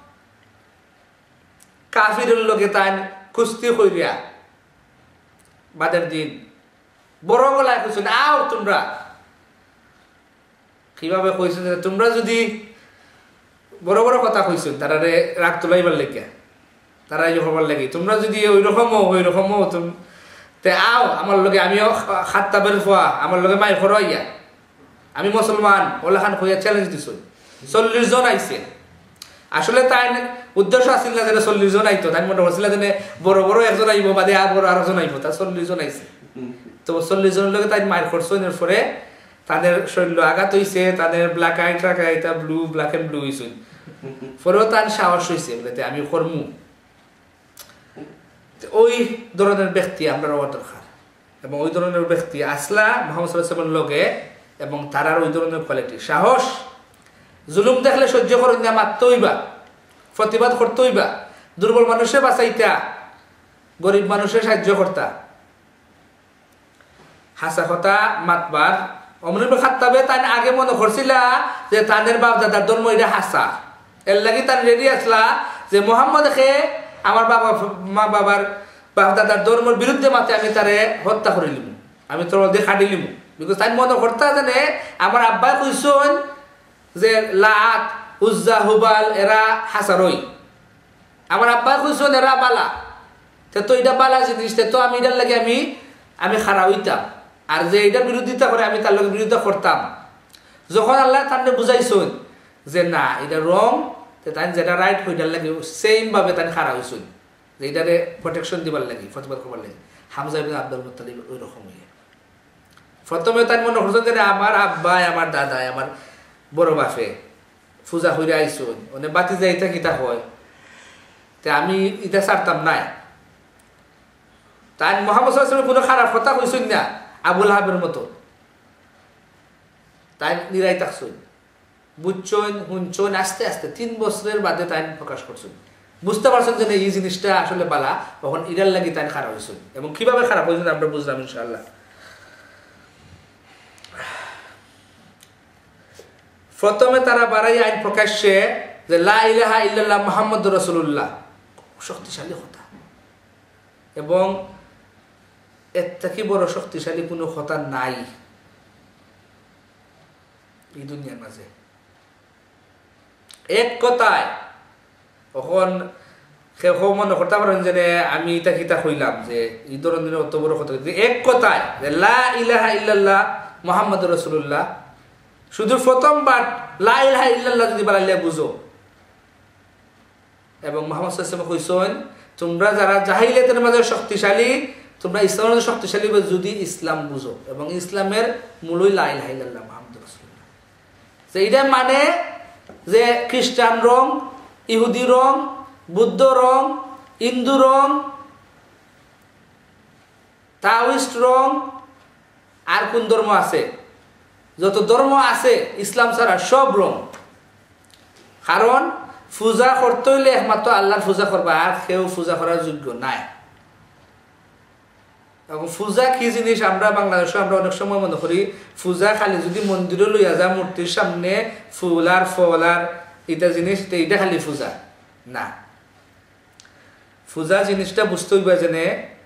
কাফিরের লোকে তাই কুস্তি কইরা বাদের দিন বড় গলায় কইছেন, আও তোমরা কিভাবে কইছেন, তোমরা যদি বড় বড় কথা কইছেন তারা রাগ তোলাইবার লেগে, তারা এই হবার লাগে, তোমরা যদি ওই রকম ওই রকম তে আও আমার লগে, আমিও খাত্তাবের ফোয়া আমার লগে মায়ের ফরাইয়া, আমি মুসলমান ওলা খান কইয়া চ্যালেঞ্জ দিছ। চল্লিশ জন আইছে, আসলে তাই উদ্দেশ্য আসছিল না যে চল্লিশ জন আইতো, তাই মনে করছিল যে বড় বড় একজন আইব বাদে আর বড় আরেকজন আইব, তার চল্লিশ জন আইছে। তো চল্লিশ জনের লগে তাই মায়ের খরচের পরে তাদের শরীর আঘাত হয়েছে, তাদের ব্ল্যাক আই ট্রাক আইতা ব্লু ব্ল্যাক এন্ড ব্লু হয়েছে, পরেও তার সাহস হয়েছে বলে আমি কর্মু। ওই ধরনের ব্যক্তি আমরা হওয়া দরকার, এবং ওই ধরনের ব্যক্তি আসলা মুহাম্মদ সাল্লাল্লাহু আলাইহি ওয়াসাল্লামের লগে, এবং তারার ওই ধরনের কোয়ালিটি সাহস, জুলুম দেখলে সহ্য করেন না, মারতে হইবা, প্রতিবাদ করতে হইবা, দুর্বল মানুষে বাঁচাইতা, গরিব মানুষের সাহায্য করতা, হাসা কথা মাতবার। ওমর ইবনে খাত্তাবে তাই আগে মনে করছিলা যে তাদের বাপ দাদার ধর্ম এটা হাসা, এর লাগি তার রেডি আসলা যে মোহাম্মদকে আমার বাবা মা বাবার বাপ দাদার ধর্মের বিরুদ্ধে মাতে আমি তারে হত্যা করে লিমু, আমি তোর মধ্যে খাটি লিমু, বিকজ তাই মনে করতা জানে আমার আব্বা কইসন যে লাত উজ্জা হুবাল এরা হাসারই, আমার আব্বা কইসন এরা বালা, তো এটা বালা জিনিস, তো আমি এটার লাগে আমি আমি খারা হইতাম, আর যে এটার বিরোধিতা করে আমি তার লগে বিরোধিতা করতাম। যখন আল্লাহ তাকে বুঝাইছেন যে না এটা রং, তাই যেটা রাইট ওইটার লাগে সেম ভাবে তাই খারা হয়েছেন, যে এটারে প্রোটেকশন দিবার লাগে, প্রতিবাদ করবার লাগে। হামজা ইবনে আব্দুল মুত্তালিব ওই রকম হইয়া প্রথমে তাই মনে করছেন যে আমার আব্বাই আমার দাদাই আমার বড় বাপে পূজা হইরে আইসুন, মানে বাতি যাই এটা কিতা হয়, তে আমি এটা ছাড়তাম নাই। তাই মুহাম্মদ সাল্লাল্লাহু আলাইহি ওয়াসাল্লাম কোনো খারাপ কথা কইছেন না আবুল আহাবের মতো, তাই নিরাই থাকছেন, বুঝছেন শুনছেন, আস্তে আস্তে তিন বছরের বাদে তাই প্রকাশ করছেন, বুঝতে পারছেন যে এই জিনিসটা আসলে বালা, তখন ইরার লাগি তাই খারাপ হয়েছেন, এবং কিভাবে খারাপ হয়েছেন আমরা বুঝলাম ইনশাআল্লাহ। প্রথমে তারা বাড়াই আইন প্রকাশ্যে যে লা ইলাহা ইল্লাল্লাহ মুহাম্মাদুর রাসূলুল্লাহ, শক্তিশালী কথা, এবং এর থেকে বড় শক্তিশালী কোনো কথা নাই এই দুনিয়ার মাঝে। এক কথায় এখন কেউ মনে করতে পারেন যে আমি ইতা কিতা হইলাম যে এই ধরনের অত বড় কথা, এক কথায় লা ইলাহা ইল্লাল্লাহ মুহাম্মাদুর রাসূলুল্লাহ, শুধু প্রথমবার লা ইলাহা ইল্লাল্লাহ যদি বলাইলে বুঝো, এবং মুহাম্মদ সাল্লাল্লাহু আলাইহি ওয়াসাল্লাম কইছেন তোমরা যারা জাহিলিয়াতের মাঝে শক্তিশালী, তোমরা ইসলামের মাঝে শক্তিশালী যদি ইসলাম বুঝো, এবং ইসলামের মূলই লা ইলাহা ইল্লাল্লাহ মুহাম্মাদুর রাসূলুল্লাহ। যে এটা মানে যে খ্রিস্টান রং, ইহুদি রং, বুদ্ধ রং, হিন্দু রং, তাওয়িস্ট রং, আর কোন ধর্ম আছে, যত ধর্ম আছে ইসলাম ছাড়া সব রং। কারণ পূজা করতে হইলে একমাত্র আল্লাহর পূজা করবা, আর কেউ পূজা করার যোগ্য নাই। এবং পূজা কি জিনিস আমরা বাংলাদেশে আমরা অনেক সময় মনে করি পূজা খালি যদি মন্দিরে লইয়া যা মূর্তির সামনে ফুল আর ফল আর এটা জিনিস এইটা খালি পূজা না। পূজা জিনিসটা বুঝতে হইবা জেনে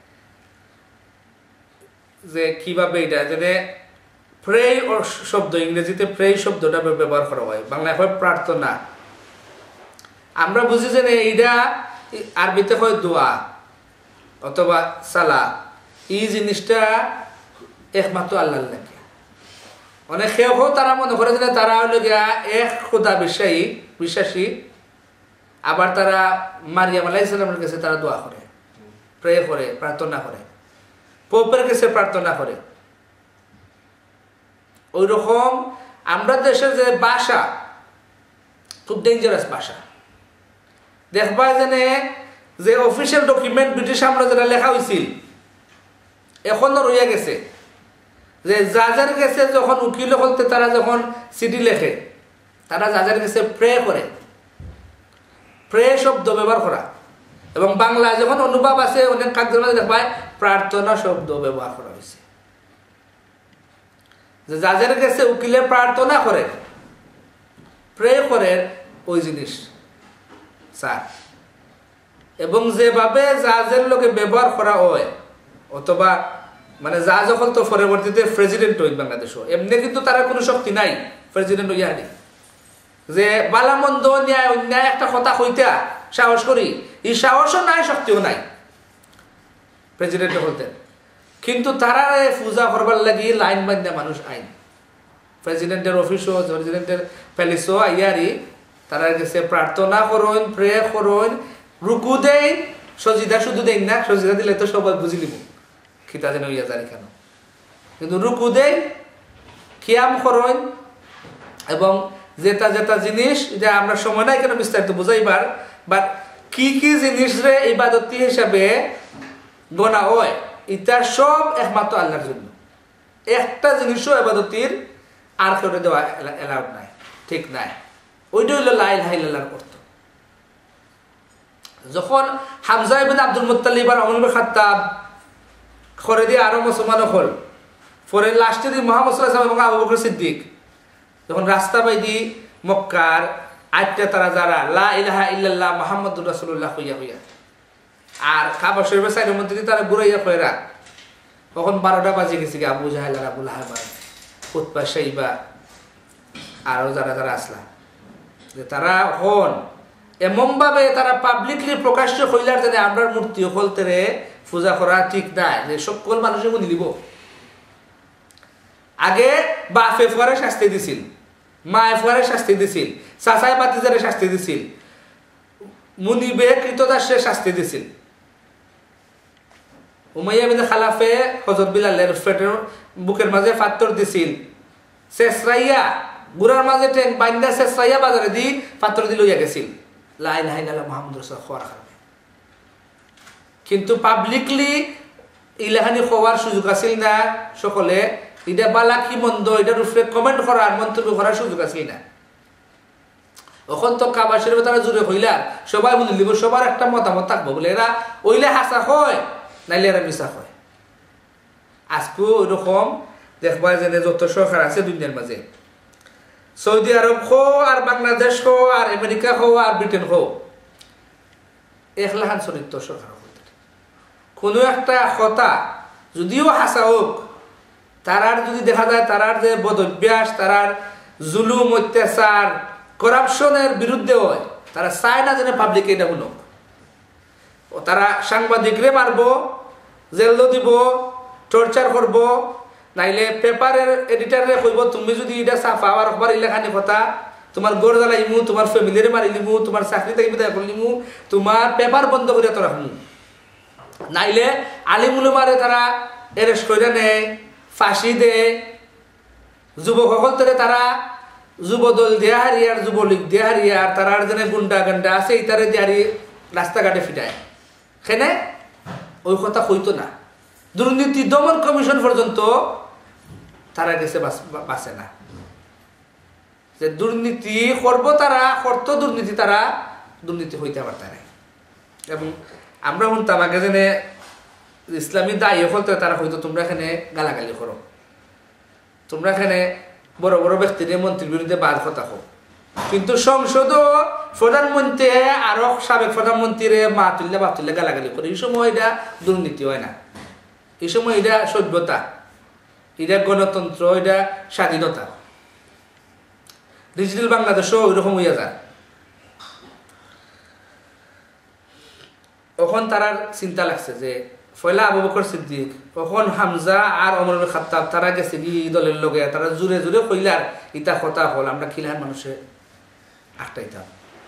যে কিভাবে এটা যেনে প্রে শব্দ, ইংরেজিতে প্রে শব্দটা ব্যবহার করা হয়, বাংলায় হয় প্রার্থনা। আমরা বুঝি যে এইটা আরবিতে হয় দোয়া অথবা সালা, এই জিনিসটা একমাত্র আল্লাহর লাগে। অনেক কেউ তারা মনে করে যে তারা হলো গিয়া এক খোদা বিশ্বাসী বিশ্বাসী আবার তারা মারিয়াম আলাইহিস সালামের কাছে তারা দোয়া করে, প্রে করে, প্রার্থনা করে, পোপের কাছে প্রার্থনা করে। ওই রকম আমরা দেশের যে ভাষা খুব ডেঞ্জারাস ভাষা, দেখবা জানে যে অফিসিয়াল ডকুমেন্ট ব্রিটিশ আমরা যেটা লেখা হয়েছিল এখনো রইয়া গেছে, যে জাজের কাছে যখন উকিল হলতে তারা যখন চিঠি লেখে তারা জাজের কাছে প্রে করে, প্রে শব্দ ব্যবহার করা। এবং বাংলা যখন অনুবাদ আছে অনেক কাগজের মধ্যে দেখবায় প্রার্থনা শব্দ ব্যবহার করা হয়েছে, যে জাজের কাছে উকিলে প্রার্থনা করে, প্রে করে ওই জিনিস স্যার। এবং যেভাবে জাজের লোকে ব্যবহার করা হয়, অথবা মানে যা যখন তো পরবর্তীতে প্রেসিডেন্ট হইল বাংলাদেশও, এমনি কিন্তু তারা কোনো শক্তি নাই প্রেসিডেন্ট হইয়া নি যে বালামন্দ ন্যায় অন্যায় একটা কথা হইতে সাহস করি, এই সাহসও নাই, শক্তিও নাই প্রেসিডেন্ট হইতে। কিন্তু তারা পূজা করবার লাগি লাইন বান্ধা মানুষ আইন, প্রেসিডেন্টের অফিসও প্রেসিডেন্টের প্যালেসও আইয়ারি তারা গেছে প্রার্থনা করুন, প্রে করুন, রুকু দেই, সজিদা শুধু দেই না, সজিদা দিলে তো সবাই বুঝি নিব খিতা যেন ইয়া জানি কেন, কিন্তু রুকু দেই, কিয়াম করুন। এবং যেটা যেটা জিনিস এটা আমরা সময় নাই কেন বিস্তারিত বুঝাইবার, বা কি কি জিনিস রে ইবাদতি হিসাবে গণা হয় এটা সব একমাত্র আল্লাহর জন্য। একটা জিনিসও ইবাদতির আর কেউ দেওয়া এলাউড নাই, ঠিক নাই। ওইটা হইল লা ইলাহা ইল্লাল্লাহর অর্থ। যখন হামজা ইবনে আব্দুল মুত্তালিব আর ওমর ইবনে খাত্তাব করে দিয়ে আরো মুসলমান হল, পরে লাস্টে দিয়ে মুহাম্মদ সাল্লাল্লাহু আলাইহি ওয়াসাল্লাম এবং আবু বকর সিদ্দিক যখন রাস্তা বাইদি মক্কার আটটা তারা যারা লা ইলাহা ইল্লাল্লাহ মুহাম্মাদুর রাসূলুল্লাহ হইয়া হইয়া আর কাবা শরীফের সাইডের মধ্যে দিয়ে তারা ঘুরাইয়া ফেরা, তখন বারোটা বাজে গেছে কি আবু জাহেল আর আবু লাহাব উতবা শাইবা আরো যারা যারা আসলা, যে তারা হন এমন ভাবে তারা পাবলিকলি প্রকাশ্য হইলার জানে আমরা মূর্তি হলতে রে পূজা করা ঠিক নাই, যে সকল মানুষের মনে নিব। আগে বাপে ফুয়ারে শাস্তি দিছিল, মায়ে ফুয়ারে শাস্তি দিছিল, চাচাই বাতিজারে শাস্তি দিছিল, মুনিবে কৃতদাসে শাস্তি দিছিল। উমাইয়া বিন খালাফে হযরত বিলালের পেটের বুকের মাঝে পাথর দিছিল, শেষরাইয়া গুড়ার মাঝে টেং বাইন্দা শেষরাইয়া বাজারে দি পাথর দি লইয়া গেছিল লা ইলাহা ইল্লাল্লাহ মুহাম্মাদুর রাসূলুল্লাহ খোয়ার কারণে। কিন্তু পাবলিকলি ইলাহানি খোয়ার সুযোগ আছিল না সকলে, এটা বালা কি মন্দ এটার উপরে কমেন্ট করার মন্তব্য করার সুযোগ আছিল না। এখন তো কাবা শরীফে তারা জুড়ে হইলার সবাই বলে লিব, সবার একটা মতামত থাকবো বলে এরা ওইলে হাসা হয় নাইলে এরা মিশা হয়। আজকে ওইরকম দেখবা যে যত সরকার আছে দুনিয়ার মাঝে, সৌদি আরব হো আর বাংলাদেশ হো আর আমেরিকা হো আর ব্রিটেন হো, একলাহান চরিত্র সরকার কোনো একটা কথা যদিও হাসা হোক তারার যদি দেখা যায় তারার যে বদভ্যাস তারার জুলুম অত্যাচার করাপশনের বিরুদ্ধে হয় তারা চায় না যেন পাবলিক এটা শুনুক ও তারা সাংবাদিকরে মারবো জেলও দিব টর্চার করব নাইলে পেপারের এডিটারে কইব তুমি যদি এটা সাফা আর খবর ইলেখানি কথা তোমার গড় জ্বালাইমু তোমার ফ্যামিলির মারিলিমু তোমার চাকরি থেকে বিদায় করলিমু তোমার পেপার বন্ধ করে তোরা রাখমু নাইলে আলিমুলমারে তারা এরেস্ট করে নেয় ফাঁসি দেয় যুবক সকলরে তারা যুবদল দেয়া হারিয়ার যুবলীগ দেয়া হারিয়ার তারার যেন গুন্ডা গান্ডা আছে ইতারে দেয়ারি রাস্তাঘাটে ফিটায় সেনে ওই কথা হইতো না দুর্নীতি দমন কমিশন পর্যন্ত তারা গেছে বাঁচে না যে দুর্নীতি করব তারা করত দুর্নীতি তারা দুর্নীতি হইতে পারত না এবং আমরা শুনতাম আগে যেনে ইসলামী দায়ী হলতে তারা হয়তো তোমরা এখানে গালাগালি করো তোমরা এখানে বড় বড় ব্যক্তির মন্ত্রীর বিরুদ্ধে বাদ কথা হোক কিন্তু সংসদ প্রধানমন্ত্রী আরো সাবেক প্রধানমন্ত্রীর মা তুললে বাপ তুললে গালাগালি করে এই সময় এটা দুর্নীতি হয় না এই সময় এটা সভ্যতা এটা গণতন্ত্র এটা স্বাধীনতা ডিজিটাল বাংলাদেশও ওইরকম হইয়া যায় তখন তারার চিন্তা লাগছে যে ফয়লা আবু বকর সিদ্দিক তখন হামজা আর ওমর ইবনে খাত্তাব তারা গেছে কি দলের লগে তারা জুড়ে জুড়ে কইলার ইতা কথা হল আমরা খিলার মানুষে আটটাইতাম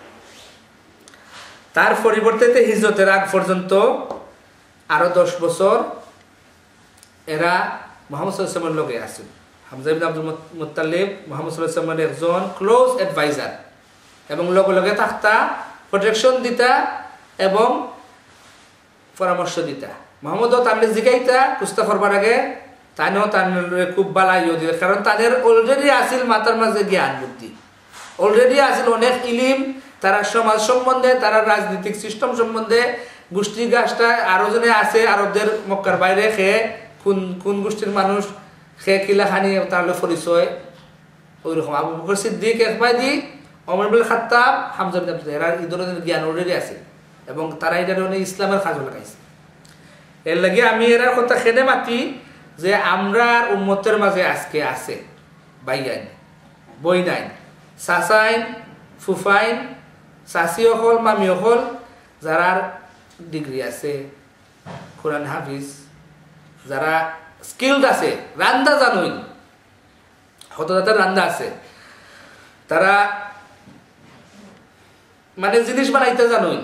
তার পরিবর্তে হিজরতের আগ পর্যন্ত আরো দশ বছর এরা মুহাম্মদ সাল্লাল্লাহু আলাইহি ওয়াসাল্লামের লগে আছে Hamza ibn Abdul Muttalib Muhammad সাল্লাল্লাহু আলাইহি ওয়াসাল্লামের একজন ক্লোজ অ্যাডভাইজার এবং লগে লগে থাকতা প্রোটেকশন দিতা এবং পরামর্শ দিতা মোহাম্মদও তাহলে জিগাইতা কুস্তা করবার আগে তাইও তার খুব বালাইও দিতে কারণ তাদের অলরেডি আসিল মাথার মাঝে জ্ঞান বুদ্ধি অলরেডি আসিল অনেক ইলিম তারা সমাজ সম্বন্ধে তারা রাজনৈতিক সিস্টেম সম্বন্ধে গোষ্ঠী গাছটা আরো জনে আছে আরবদের মক্কার বাইরে খেয়ে কোন কোন গোষ্ঠীর মানুষ খেয়ে কিলাখানি তার পরিচয় ওইরকম আবু বকর সিদ্দিক একবার দি ওমর ইবনে খাত্তাব হামজা ইবনে আব্দুল্লাহ এরা এই ধরনের জ্ঞান অলরেডি আছে এবং তারা এটা ইসলামের কাজও লাগাইছে এর লাগে আমি এর কথা খেদে মাতি যে আমরা উম্মতের মাঝে আজকে আছে বাইয়াইন বইনাইন সাসাইন ফুফাইন সাসি হল মামি হল যারা ডিগ্রি আছে কোরআন হাফিজ যারা স্কিলড আছে রান্দা জানুন হত যাদের রান্দা আছে তারা মানে জিনিস বানাইতে জানুন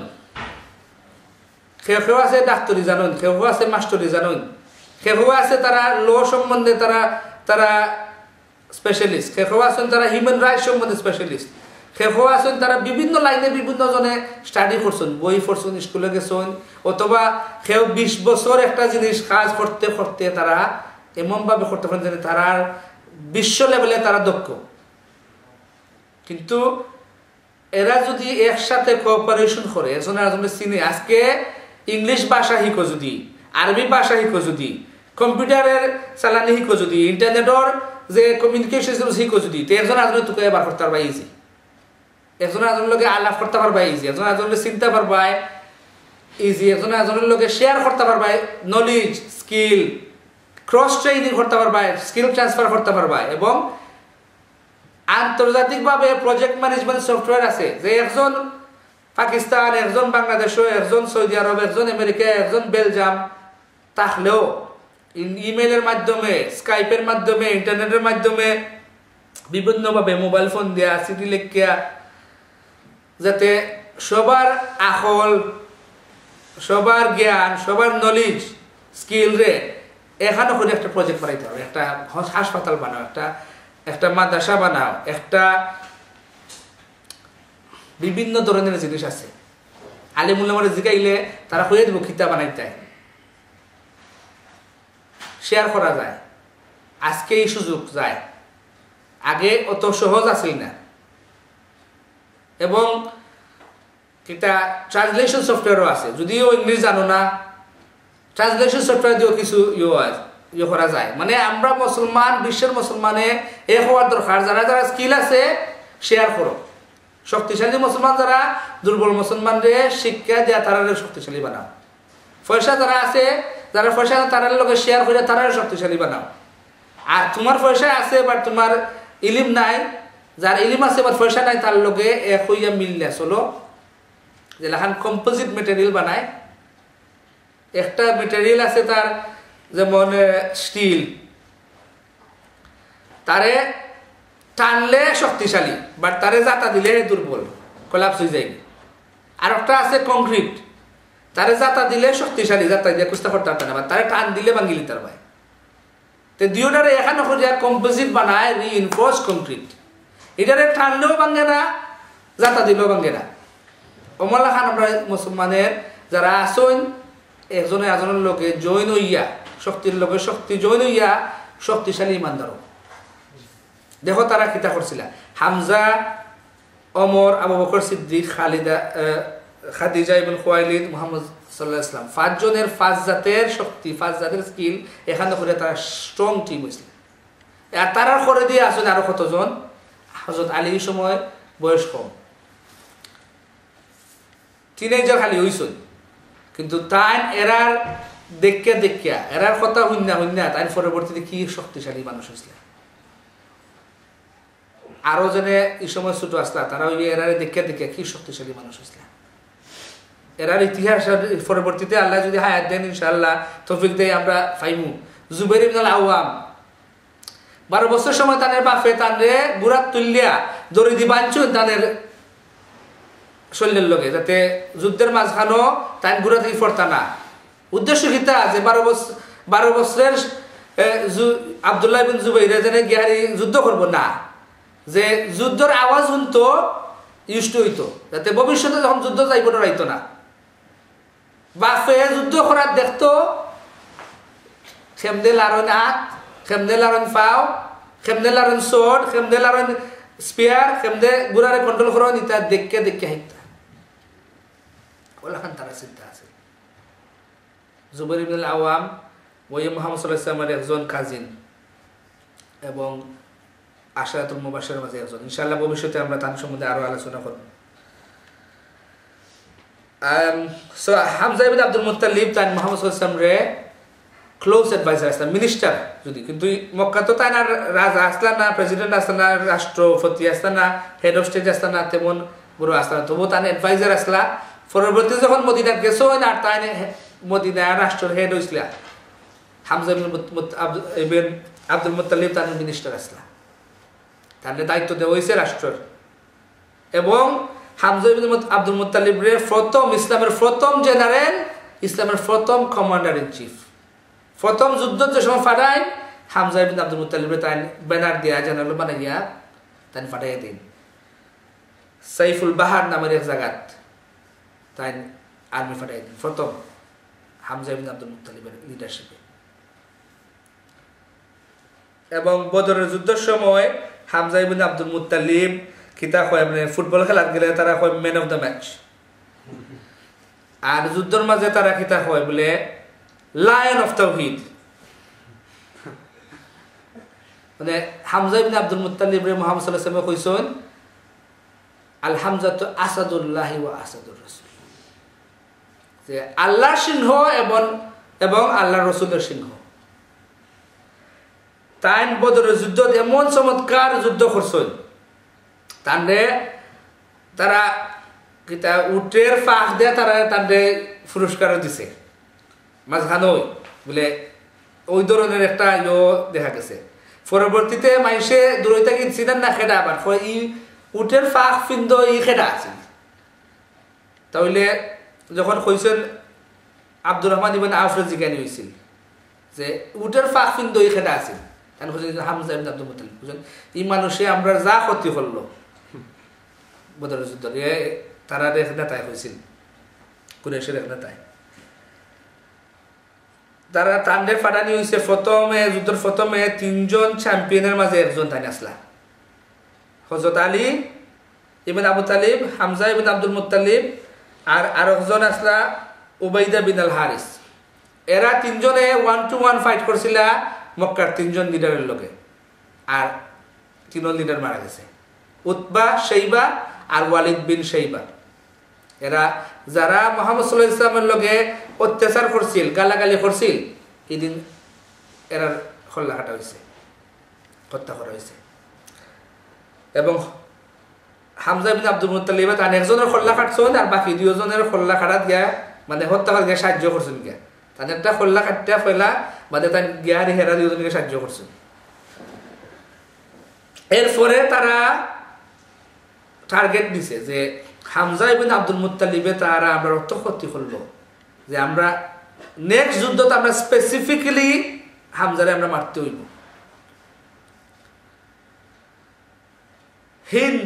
কেউ কেউ আছে ডাক্তারি জানুন কেউ কেউ আছে মাস্টারি জানুন কেউ কেউ আছে তারা ল সম্বন্ধে তারা তারা স্পেশালিস্ট কেউ কেউ আছেন তারা হিউম্যান রাইটস সম্বন্ধে স্পেশালিস্ট কেউ কেউ আছেন তারা বিভিন্ন লাইনে বিভিন্ন জনে স্টাডি করছেন বই পড়ছেন স্কুলে গেছেন অথবা কেউ বিশ বছর একটা জিনিস কাজ করতে করতে তারা এমনভাবে করতে পারেন যে তারা বিশ্ব লেভেলে তারা দক্ষ কিন্তু এরা যদি একসাথে কোঅপারেশন করে একজনের একজনের চিনে আজকে ইংলিশ ভাষা শিখো যদি আরবি ভাষা শিখো যদি কম্পিউটারের চালানি শিখো যদি ইন্টারনেটর যে কমিউনিকেশন শিখো যদি তো একজন একজনের তোকে এবার করতে পারবা ইজি একজন একজনের লগে আলাপ করতে পারবা ইজি একজন একজনের চিন্তা পারবা ইজি একজন একজনের লগে শেয়ার করতে পারবা নলেজ স্কিল ক্রস ট্রেনিং করতে পারবা স্কিল ট্রান্সফার করতে পারবা এবং আন্তর্জাতিকভাবে প্রজেক্ট ম্যানেজমেন্ট সফটওয়্যার আছে যে একজন পাকিস্তান একজন বাংলাদেশ একজন সৌদি আরব একজন আমেরিকা একজন বেলজিয়াম তাহলেও ইমেইলের মাধ্যমে স্কাইপের মাধ্যমে ইন্টারনেটের মাধ্যমে বিভিন্নভাবে মোবাইল ফোন দেয়া চিঠি লেখিয়া যাতে সবার আকল সবার জ্ঞান সবার নলেজ স্কিল রে এখানে করে একটা প্রজেক্ট বানাইতে হবে একটা হাসপাতাল বানাও একটা একটা মাদ্রাসা বানাও একটা বিভিন্ন ধরনের জিনিস আছে আলিমুল্লামারে জিগাইলে তারা কইয়া দিব কিতাব বানাইতে শেয়ার করা যায় আজকে এই সুযোগ যায় আগে অত সহজ আছিল না এবং এটা ট্রান্সলেশন সফটওয়্যারও আছে যদিও ইংলিশ জানো না ট্রান্সলেশন সফটওয়্যার দিয়েও কিছু ইয়ে আছে ইয়ে করা যায় মানে আমরা মুসলমান বিশ্বের মুসলমানে এক হওয়ার দরকার যারা যারা স্কিল আছে শেয়ার করো শক্তিশালী মুসলমান যারা দুর্বল মুসলমানদের শিক্ষা দেয়া তারা শক্তিশালী বানাও পয়সা যারা আছে যারা পয়সা তারার লগে শেয়ার করে তারাও শক্তিশালী বানাও। আর তোমার পয়সা আছে বা তোমার ইলিম নাই, যার ইলিম আছে বা পয়সা নাই তার লগে এক হইয়া মিললে চলো, যে লাখান কম্পোজিট মেটেরিয়াল বানায়। একটা মেটেরিয়াল আছে তার যেমন স্টিল, তারে টানলে শক্তিশালী বাট তারে জাতা দিলে দুর্বল, কোলাপস হয়ে যায়। আর একটা আছে কংক্রিট, তারে জাতা দিলে শক্তিশালী, জাতা দিয়ে কুস্তা করতে পারবে না, বা তারে টান দিলে ভাঙিলি তার ভাই। তো দুইটারে এখানে খুঁজে কম্পোজিট বানায় রিইনফোর্স কংক্রিট, এটারে টানলেও ভাঙে না, জাতা দিলেও ভাঙে না। অমলা খান আমরা মুসলমানের যারা আসেন একজনে একজনের লোকে জৈন হইয়া শক্তির লোকে শক্তি জৈন হইয়া শক্তিশালী ইমানদার। দেখো তারা কিতা করছিল, হামজা, ওমর, আবু বকর সিদ্দিক, খালিদা, খাদিজা ইবনে খুয়াইলিদ, মুহাম্মদ সাল্লাল্লাহু আলাইহি ওয়াসাল্লাম, পাঁচজনের পাঁচ জাতের শক্তি, পাঁচ জাতের স্কিল এখানে করে তারা স্ট্রং টিম হয়েছিল। আর তারা করে দিয়ে আসেন আরো কতজন, হযরত আলীর সময় বয়স কম, টিনেজার খালি হইছেন, কিন্তু তাই এরার দেখিয়া দেখিয়া এরার কথা হইনা হইনা তাই পরবর্তীতে কি শক্তিশালী মানুষ হয়েছিল। আরো জনে এই সময় ছোট আসলা তারা ওই এরারে দেখিয়া দেখিয়া কি শক্তিশালী মানুষ হয়েছিল। এরার ইতিহাস পরবর্তীতে আল্লাহ যদি হায়াত দেন ইনশাআল্লাহ তৌফিক দেয় আমরা পাইমু। জুবাইর ইবনে আল আওয়াম বারো বছর সময় তাদের বাপে তানরে বুড়াত তুলিয়া দড়ি দি বাঁধছুন তাদের শরীরের লগে, যাতে যুদ্ধের মাঝখানো তাই গুড়া থেকে ফরতা না। উদ্দেশ্য কিতা যে বারো বছর বারো বছরের আব্দুল্লাহ বিন জুবাইর যেন গিয়ারি যুদ্ধ করবো না, যে যুদ্ধের আওয়াজ শুনতো ইউজ হইতো, যাতে ভবিষ্যতে যখন যুদ্ধ যাইব ডরাইতো না। বাপে যুদ্ধ করার দেখতো খেমদে লারন হাত, খেমদে লারন পাও, খেমদে লারন সোড, খেমদে লারন স্পিয়ার, খেমদে গুড়ারে কন্ট্রোল করো নিতা দেখে দেখে হাইতা। ওলাখান তারা চিন্তা আছে। জুবাইর ইবনে আল আওয়াম ওই মুহাম্মদ সাল্লাল্লাহু আলাইহি ওয়াসাল্লামের একজন কাজিন এবং আশরাতুল মুবাশশিরের মাঝে একজন। ইনশাআল্লাহ ভবিষ্যতে আমরা তার সম্বন্ধে আরো আলোচনা করব। um so Hamza ibn Abdul Muttalib তাই মুহাম্মদ সাল্লাল্লাহু আলাইহি ওয়াসাল্লাম রে ক্লোজ অ্যাডভাইজার আসলাম, মিনিস্টার যদি, কিন্তু মক্কা তো তাই না রাজা আসলা না, প্রেসিডেন্ট আসলা না, রাষ্ট্রপতি আসলা না, হেড অফ স্টেট আসলা না, তেমন বড় আসলা না, তবু তাই অ্যাডভাইজার আসলা। পরবর্তী যখন মদিনা গেছো না তাই মদিনা রাষ্ট্রের হেড হয়েছিল হামজা ইবনে আব্দুল মুত্তালিব, তার মিনিস্টার আসলা, তার দায়িত্ব দেওয়া হয়েছে রাষ্ট্রের। এবং হামজা ইবনে আব্দুল মুত্তালিব রে প্রথম ইসলামের প্রথম জেনারেল, ইসলামের প্রথম কমান্ডার ইন চিফ, প্রথম যুদ্ধ যে সময় ফাটাই হামজা ইবনে আব্দুল মুত্তালিব রে তাই ব্যানার দিয়া জেনারেল বানাইয়া তাই ফাটাইয়া দিন। সাইফুল বাহার নামের এক জায়গাত তাই আর্মি ফাটাই দিন প্রথম হামজা ইবনে আব্দুল মুত্তালিবের লিডারশিপে। এবং বদরের যুদ্ধের সময় হামজা ইবনে আব্দুল মুত্তালিব কিতা কয়, মানে ফুটবল খেলার গেলে তারা কয় ম্যান অফ দ্য ম্যাচ, আর যুদ্ধের মাঝে তারা কিতা কয় বলে লায়ন অফ তাওহীদ। মানে হামজা ইবনে আব্দুল মুত্তালিব রে মুহাম্মদ সাল্লাল্লাহু আলাইহি ওয়াসাল্লাম কইছেন আল হামজাতু আসাদুল্লাহি ওয়া আসাদুর রাসূল, যে আল্লাহর সিংহ এবং এবং আল্লাহর রাসূলের সিংহ। তাই বদরের যুদ্ধ এমন চমৎকার যুদ্ধ করছেন, তান্ডে তারা কিতা উটের ফাঁক দিয়ে তারা তান্ডে পুরস্কার দিছে মাঝখানে বলে, ওই ধরনের একটা ইয়ে দেখা গেছে। পরবর্তীতে মাইসে দূরইতা কিনছিলেন না খেডা, আবার ই উটের ফাঁক ফিন্দ ই খেডা আছে। তাহলে যখন কইছেন আব্দুর রহমান ইবনে আউফের জিজ্ঞানি হয়েছিল যে উটের ফাঁক ফিন্দ ই খেডা আছে, তাহলে বলছেন হামজা ইবনে আব্দুল মুত্তালিব, বুঝলেন এই মানুষে আমরা যা ক্ষতি করলো বদরের যুদ্ধ তারা রেখ নেতায় হয়েছিল, কুরাইশের রেখ নেতায়। তারা তান্ডে ফাটানি হয়েছে প্রথমে যুদ্ধের প্রথমে তিনজন চ্যাম্পিয়নের মাঝে একজন তাই আসলা, হযরত Ali ibn Abu Talib, Hamza ibn Abdul Muttalib, আর আর একজন আসলা উবাইদা বিন আল হারিস। এরা তিনজনে ওয়ান টু ওয়ান ফাইট করছিল মক্কার তিনজন লিডারের লগে, আর তিনজন লিডার মারা গেছে, উতবা, শাইবা আর ওয়ালিদ বিন শাইবা। এরা যারা মুহাম্মদ সাল্লাল্লাহু আলাইহি ওয়াসাল্লামের লগে অত্যাচার করছিল গালাগালি করছিল এদিন এরার খল্লা কাটা হয়েছে হত্যা করা হয়েছে এবং হামজা বিন আব্দুল মুত্তালিব তার একজনের খল্লা কাটছেন আর বাকি দুজনের খল্লা কাটা দিয়া মানে হত্যা করে গিয়ে সাহায্য করছেন গিয়া তাদের একটা খল্লা কাটতে ফেলা বাদে তার গিয়ারি হেরা দুজনকে সাহায্য করছেন এরপরে তারা টার্গেট দিছে যে হামজা ইবনে আব্দুল মুত্তালিবে তারা আমরা রক্ত ক্ষতি করলো যে আমরা নেক্সট যুদ্ধতে আমরা স্পেসিফিক্যালি হামজারে আমরা মারতে হইব হিন্দ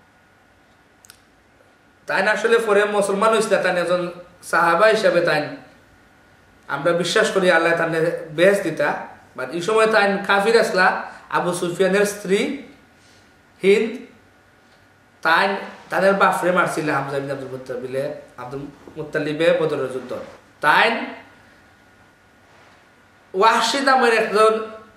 তাই আসলে পরে মুসলমান হয়েছিল তাই একজন সাহাবা হিসাবে তাই আমরা বিশ্বাস করি আল্লাহ তার বেশ দিতা বাট এই সময় তাই কাফির আসলা আবু সুফিয়ানের স্ত্রী হিন্দ তাই তাদের বাপরে মারছিল হামজা বিন আব্দুল মুত্তালিবে আব্দুল মুত্তালিবে বদরের যুদ্ধ তাই ওয়াহশি নামের একজন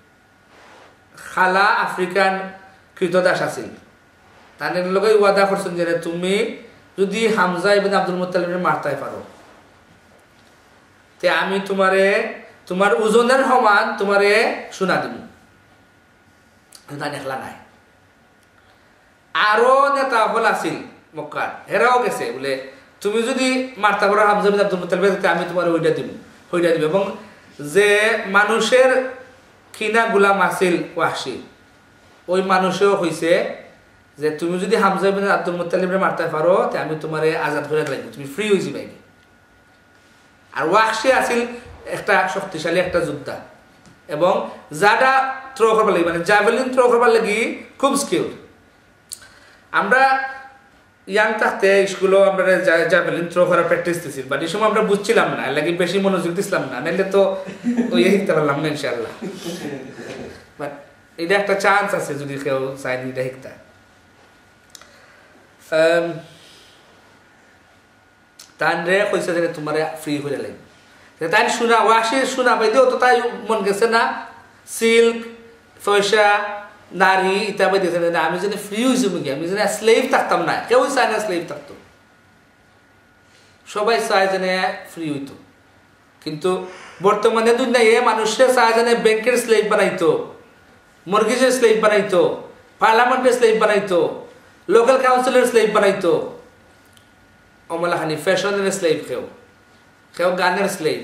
খালা আফ্রিকান কৃতদাস আছিল তাদের লগে ওয়াদা করছেন যে তুমি যদি হামজা ইবনে আব্দুল মুত্তালিবে মারতে পারো তে আমি তোমারে তোমার ওজনের সমান তোমারে সোনা দিব তাই একলা নাই আরো নেতা হল আছিল মক্কার হেরাও গেছে বলে তুমি যদি মারতে পারো হামজা বিন আব্দুল মুত্তালিব আমি তোমার ওইটা দিব ওইটা দিব এবং যে মানুষের কিনা গোলাম আছিল ওয়াহশি ওই মানুষেও হইছে যে তুমি যদি হামজা বিন আব্দুল মুত্তালিবরে মারতে পারো তে আমি তোমারে আজাদ করে রাখবো তুমি ফ্রি হয়ে যাবে আর ওয়াহশি আছিল একটা শক্তিশালী একটা যোদ্ধা এবং যারা থ্রো করবার লাগি মানে জাভেলিন থ্রো করবার লাগি খুব স্কিল আমরা ইয়াং থাকতে স্কুলও আমরা জাভেলিন থ্রো করার প্র্যাকটিস দিছি বাট এই সময় আমরা বুঝছিলাম না এর লাগি বেশি মনোযোগ দিছিলাম না নাহলে তো ওই শিখতে পারলাম না ইনশাআল্লাহ বাট এটা একটা চান্স আছে যদি কেউ চায় এটা শিখতে তানরে কইছে যে তোমার ফ্রি হয়ে লাগবে তাই শোনা ওয়াশি শোনা পাই দিও তো তাই মন গেছে না সিল্ক পয়সা নারী ইত্যাদি দিয়েছে না আমি যদি ফ্রি হয়েছি মুখে আমি যদি স্লেভ থাকতাম না কেউ চায় না স্লেভ থাকতো সবাই চায় যে ফ্রি হইতো কিন্তু বর্তমানে দুনিয়ায় মানুষের চায় যে ব্যাংকের স্লেভ বানাইতো মর্গেজের স্লেভ বানাইতো পার্লামেন্টের স্লেভ বানাইতো লোকাল কাউন্সিলের স্লেভ বানাইতো অমলাহানি ফ্যাশনের স্লেভ কেউ কেউ গানের স্লেভ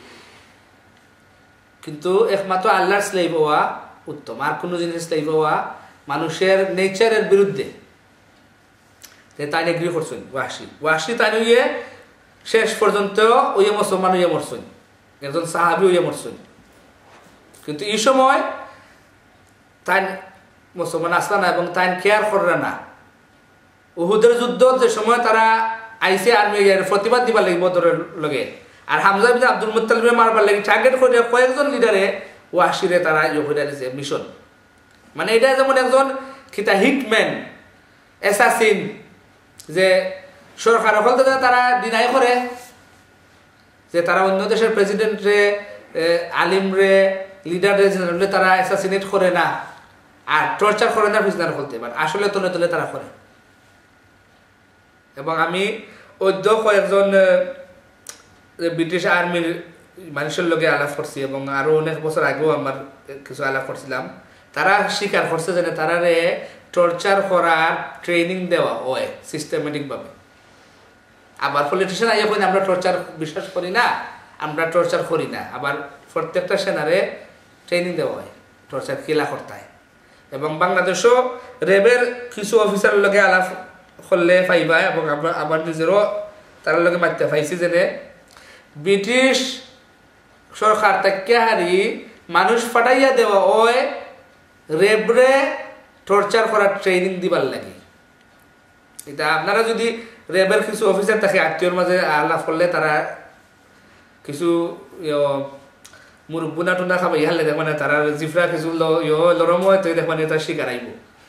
কিন্তু একমাত্র আল্লাহর স্লেভ হওয়া উত্তম আর কোনো জিনিস স্লেভ হওয়া মানুষের নেচারের বিরুদ্ধে তাই এগ্রি করছেন ওয়াহশি ওয়াহশি তাই ইয়ে শেষ পর্যন্ত ওই মুসলমান হইয়া মরছেন একজন সাহাবি হইয়া মরছেন কিন্তু এই সময় তাই মুসলমান আসলা না এবং তাই কেয়ার করে না উহুদের যুদ্ধ যে সময় তারা আইসে আর্মি প্রতিবাদ দিবার লাগি বদরের লগে আর হামজা বিন আব্দুল মুত্তালিবে মারবার লাগি টার্গেট করে কয়েকজন লিডারে ওয়াহশিরে তারা ইয়ে করে দিয়েছে মিশন মানে এটা যেমন একজন খিতা হিটম্যান অ্যাসাসিন যে সরকার হল তারা ডিনাই করে যে তারা অন্য দেশের প্রেসিডেন্টরে আলিমরে লিডারে জেনারেলে তারা অ্যাসাসিনেট করে না আর টর্চার করে না প্রিজনার হলতে বাট আসলে তলে তলে তারা করে এবং আমি অদ্য কয়েকজন ব্রিটিশ আর্মির মানুষের লগে আলাপ করছি এবং আরো অনেক বছর আগেও আমার কিছু আলাপ করছিলাম তারা স্বীকার করছে যে তারারে টর্চার করার ট্রেনিং দেওয়া হয় সিস্টেমেটিকভাবে আবার পলিটিশিয়ান আইয়া কই আমরা টর্চার বিশ্বাস করি না আমরা টর্চার করি না আবার প্রত্যেকটা সেনারে ট্রেনিং দেওয়া হয় টর্চার কিলা করতে হয় এবং বাংলাদেশও রেবের কিছু অফিসারের লগে আলাপ করলে পাইবা এবং আবার নিজেরও তার লগে মারতে পাইছি যে ব্রিটিশ সরকার তাকে হারি মানুষ ফাটাইয়া দেওয়া ওই রেবরে টর্চার করার ট্রেনিং দিবার লাগে এটা আপনারা যদি রেবের কিছু অফিসার থাকে আত্মীয়র মাঝে আলাপ করলে তারা কিছু মুরব্বুনা টুনা খাবে ইহার লাগে মানে তারা জিফরা কিছু লরম হয় তো দেখবেন তার শিকার আইব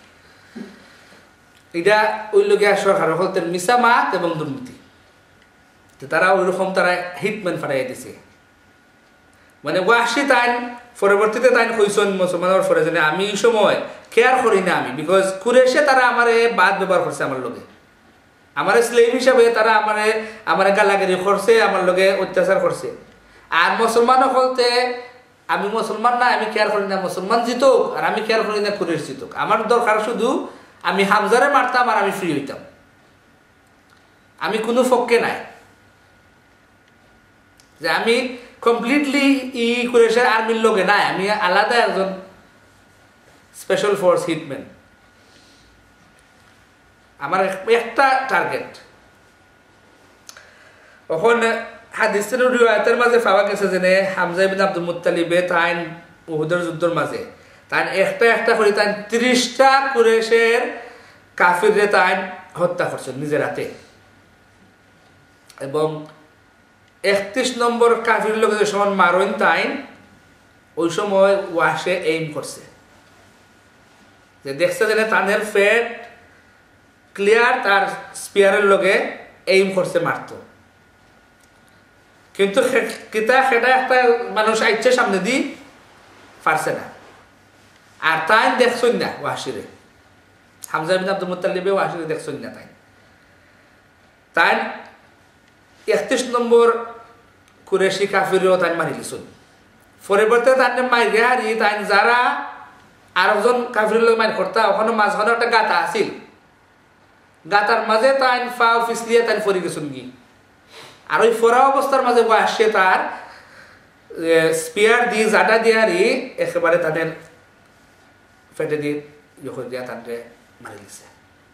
এটা ওই লোকে সরকার হলতে মিশা মাত এবং দুর্নীতি তারা ওইরকম তারা হিটম্যান ফাটাইয়া দিছে মানে ওয়াহশি তাই পরবর্তীতে তাই কইছেন মুসলমানের ফরে যে আমি এই সময় কেয়ার করি না আমি বিকজ কুরেশে তারা আমার বাদ ব্যবহার করছে আমার লোকে আমার স্লেভ হিসাবে তারা আমার আমার গালাগালি করছে, আমার লগে অত্যাচার করছে। আর মুসলমান হলতে আমি মুসলমান না, আমি কেয়ার করি না মুসলমান জিতুক, আর আমি কেয়ার করি না কুরেশ জিতুক। আমার দরকার শুধু আমি হামজারে মারতাম আর আমি ফ্রি হইতাম। আমি কোনো পক্ষে নাই যে আমি কমপ্লিটলি ই কুরেশের আর্মির লগে নাই, আমি আলাদা একজন স্পেশাল ফোর্স হিটম্যান। আমার একটা টার্গেট। তখন হাদিসের রিওয়ায়াতের মাঝে পাওয়া গেছে যে হামজা ইবনে আব্দুল মুত্তালিবে তাইন উহুদের যুদ্ধের মাঝে তাইন একটা একটা করে তাইন ত্রিশটা কুরেশের কাফিররে তাইন হত্যা করছে নিজের হাতে। এবং একত্রিশ নম্বর কাফির লোক যে সময় মারইন তাইন ওই সময় ওয়াশে এইম করছে, যে দেখছে যে তাদের ফেট ক্লিয়ার, তার স্পিয়ারের লগে এইম করছে মারত। কিন্তু কিতা সেটা একটা মানুষ আইছে সামনে দি পারছে না। আর তাই দেখছই না ওয়াশিরে, হামজা বিন আব্দুল মুত্তালিবে ওয়াশিরে দেখছই না। তাই তাই একত্রিশ নম্বর কুরেশি কাফিরও তাই মারি লিছুন। পরিবর্তে তাই মাই গেহারি তাই যারা আরেকজন কাফির লোক মারি করতা, ওখানে মাঝখানে একটা গাতা আছিল, গাতার মাঝে তাই ফাও ফিসলিয়ে তাই ফরি গেছুন গি। আর ওই ফোরা অবস্থার মাঝে আসছে তার স্পিয়ার দিয়ে জাটা দিয়ারি একেবারে তাদের ফেটে দিয়ে ইয়ে দিয়া তাদের মারি লিছে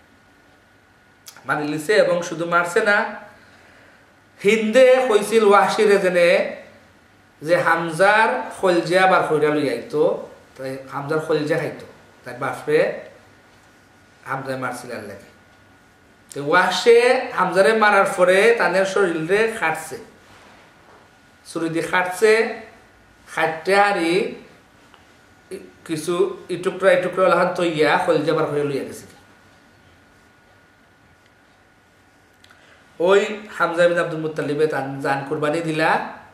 মারি লিছে এবং শুধু মারছে না, হিন্দে কইছিল ওয়াশিরে জেনে যে হামজার খলজা বার খৈরা লই আইতো, তাই হামজার খলজা খাইতো, তাই বাপরে হামজায় মারছিল আর লাগে। ওয়াশে হামজারে মারার পরে তাদের শরীরে খাটছে, ছুরি দিয়ে খাটছে, খাটতে হারি কিছু ইটুকরা ইটুকরা লাহান তৈয়া খলজা বার করে লইয়া গেছিল। ওই হামজা বিন আব্দুল মুত্তালিবে তান জান কুরবানি দিলা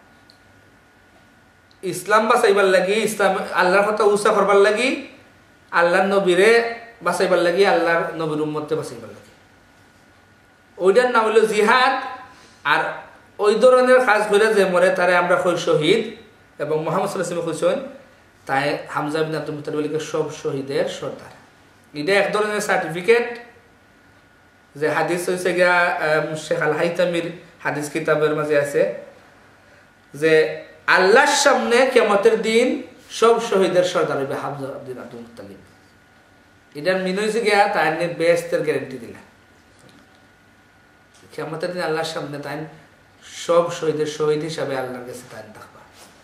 ইসলাম বাঁচাইবার লাগি, ইসলাম আল্লাহর কথা উৎসাহ করবার লাগি, আল্লাহর নবীরে বাঁচাইবার লাগি, আল্লাহর নবীর উম্মতকে বাঁচাইবার লাগি। ওইটার নাম হইল জিহাদ। আর ওই ধরনের কাজ করে যে মরে তারে আমরা কই শহীদ। এবং মুহাম্মদ সাল্লাল্লাহু আলাইহি ওয়াসাল্লাম কইছেন তাই হামজা বিন আব্দুল মুত্তালিবকে সব শহীদের সর্দার। এটা এক ধরনের সার্টিফিকেট যে হাদিস হইছে গিয়া শেখ আল হাইতামির হাদিস কিতাবের মাঝে আছে যে আল্লাহর সামনে কিয়ামতের দিন সব শহীদের সর্দার হইবে হামজা বিন আব্দুল মুত্তালিব। এটার মিন হইছে গিয়া তাই বেহেশতের গ্যারান্টি দিলা। কিয়ামতের দিন আল্লাহর সামনে তাই সব শহীদের শহীদ হিসাবে আল্লাহর কাছে তাই থাকবা।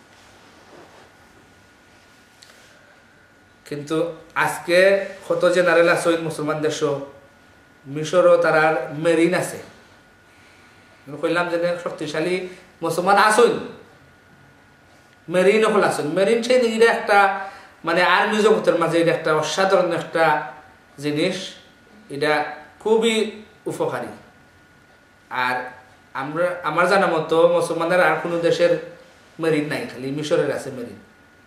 কিন্তু আজকে কত জেনারেল আছে মুসলমান দেশ, মিশরও তারার মেরিন আছে, কইলাম যে শক্তিশালী মুসলমান আসুন, মেরিন হল আসুন। মেরিন সেই এটা একটা মানে আর্মি জগতের মাঝে এটা একটা অসাধারণ একটা জিনিস, এটা খুবই উপকারী। আর আমরা আমার জানা মতো মুসলমানের আর কোনো দেশের মেরিন নাই, খালি মিশরের আছে মেরিন,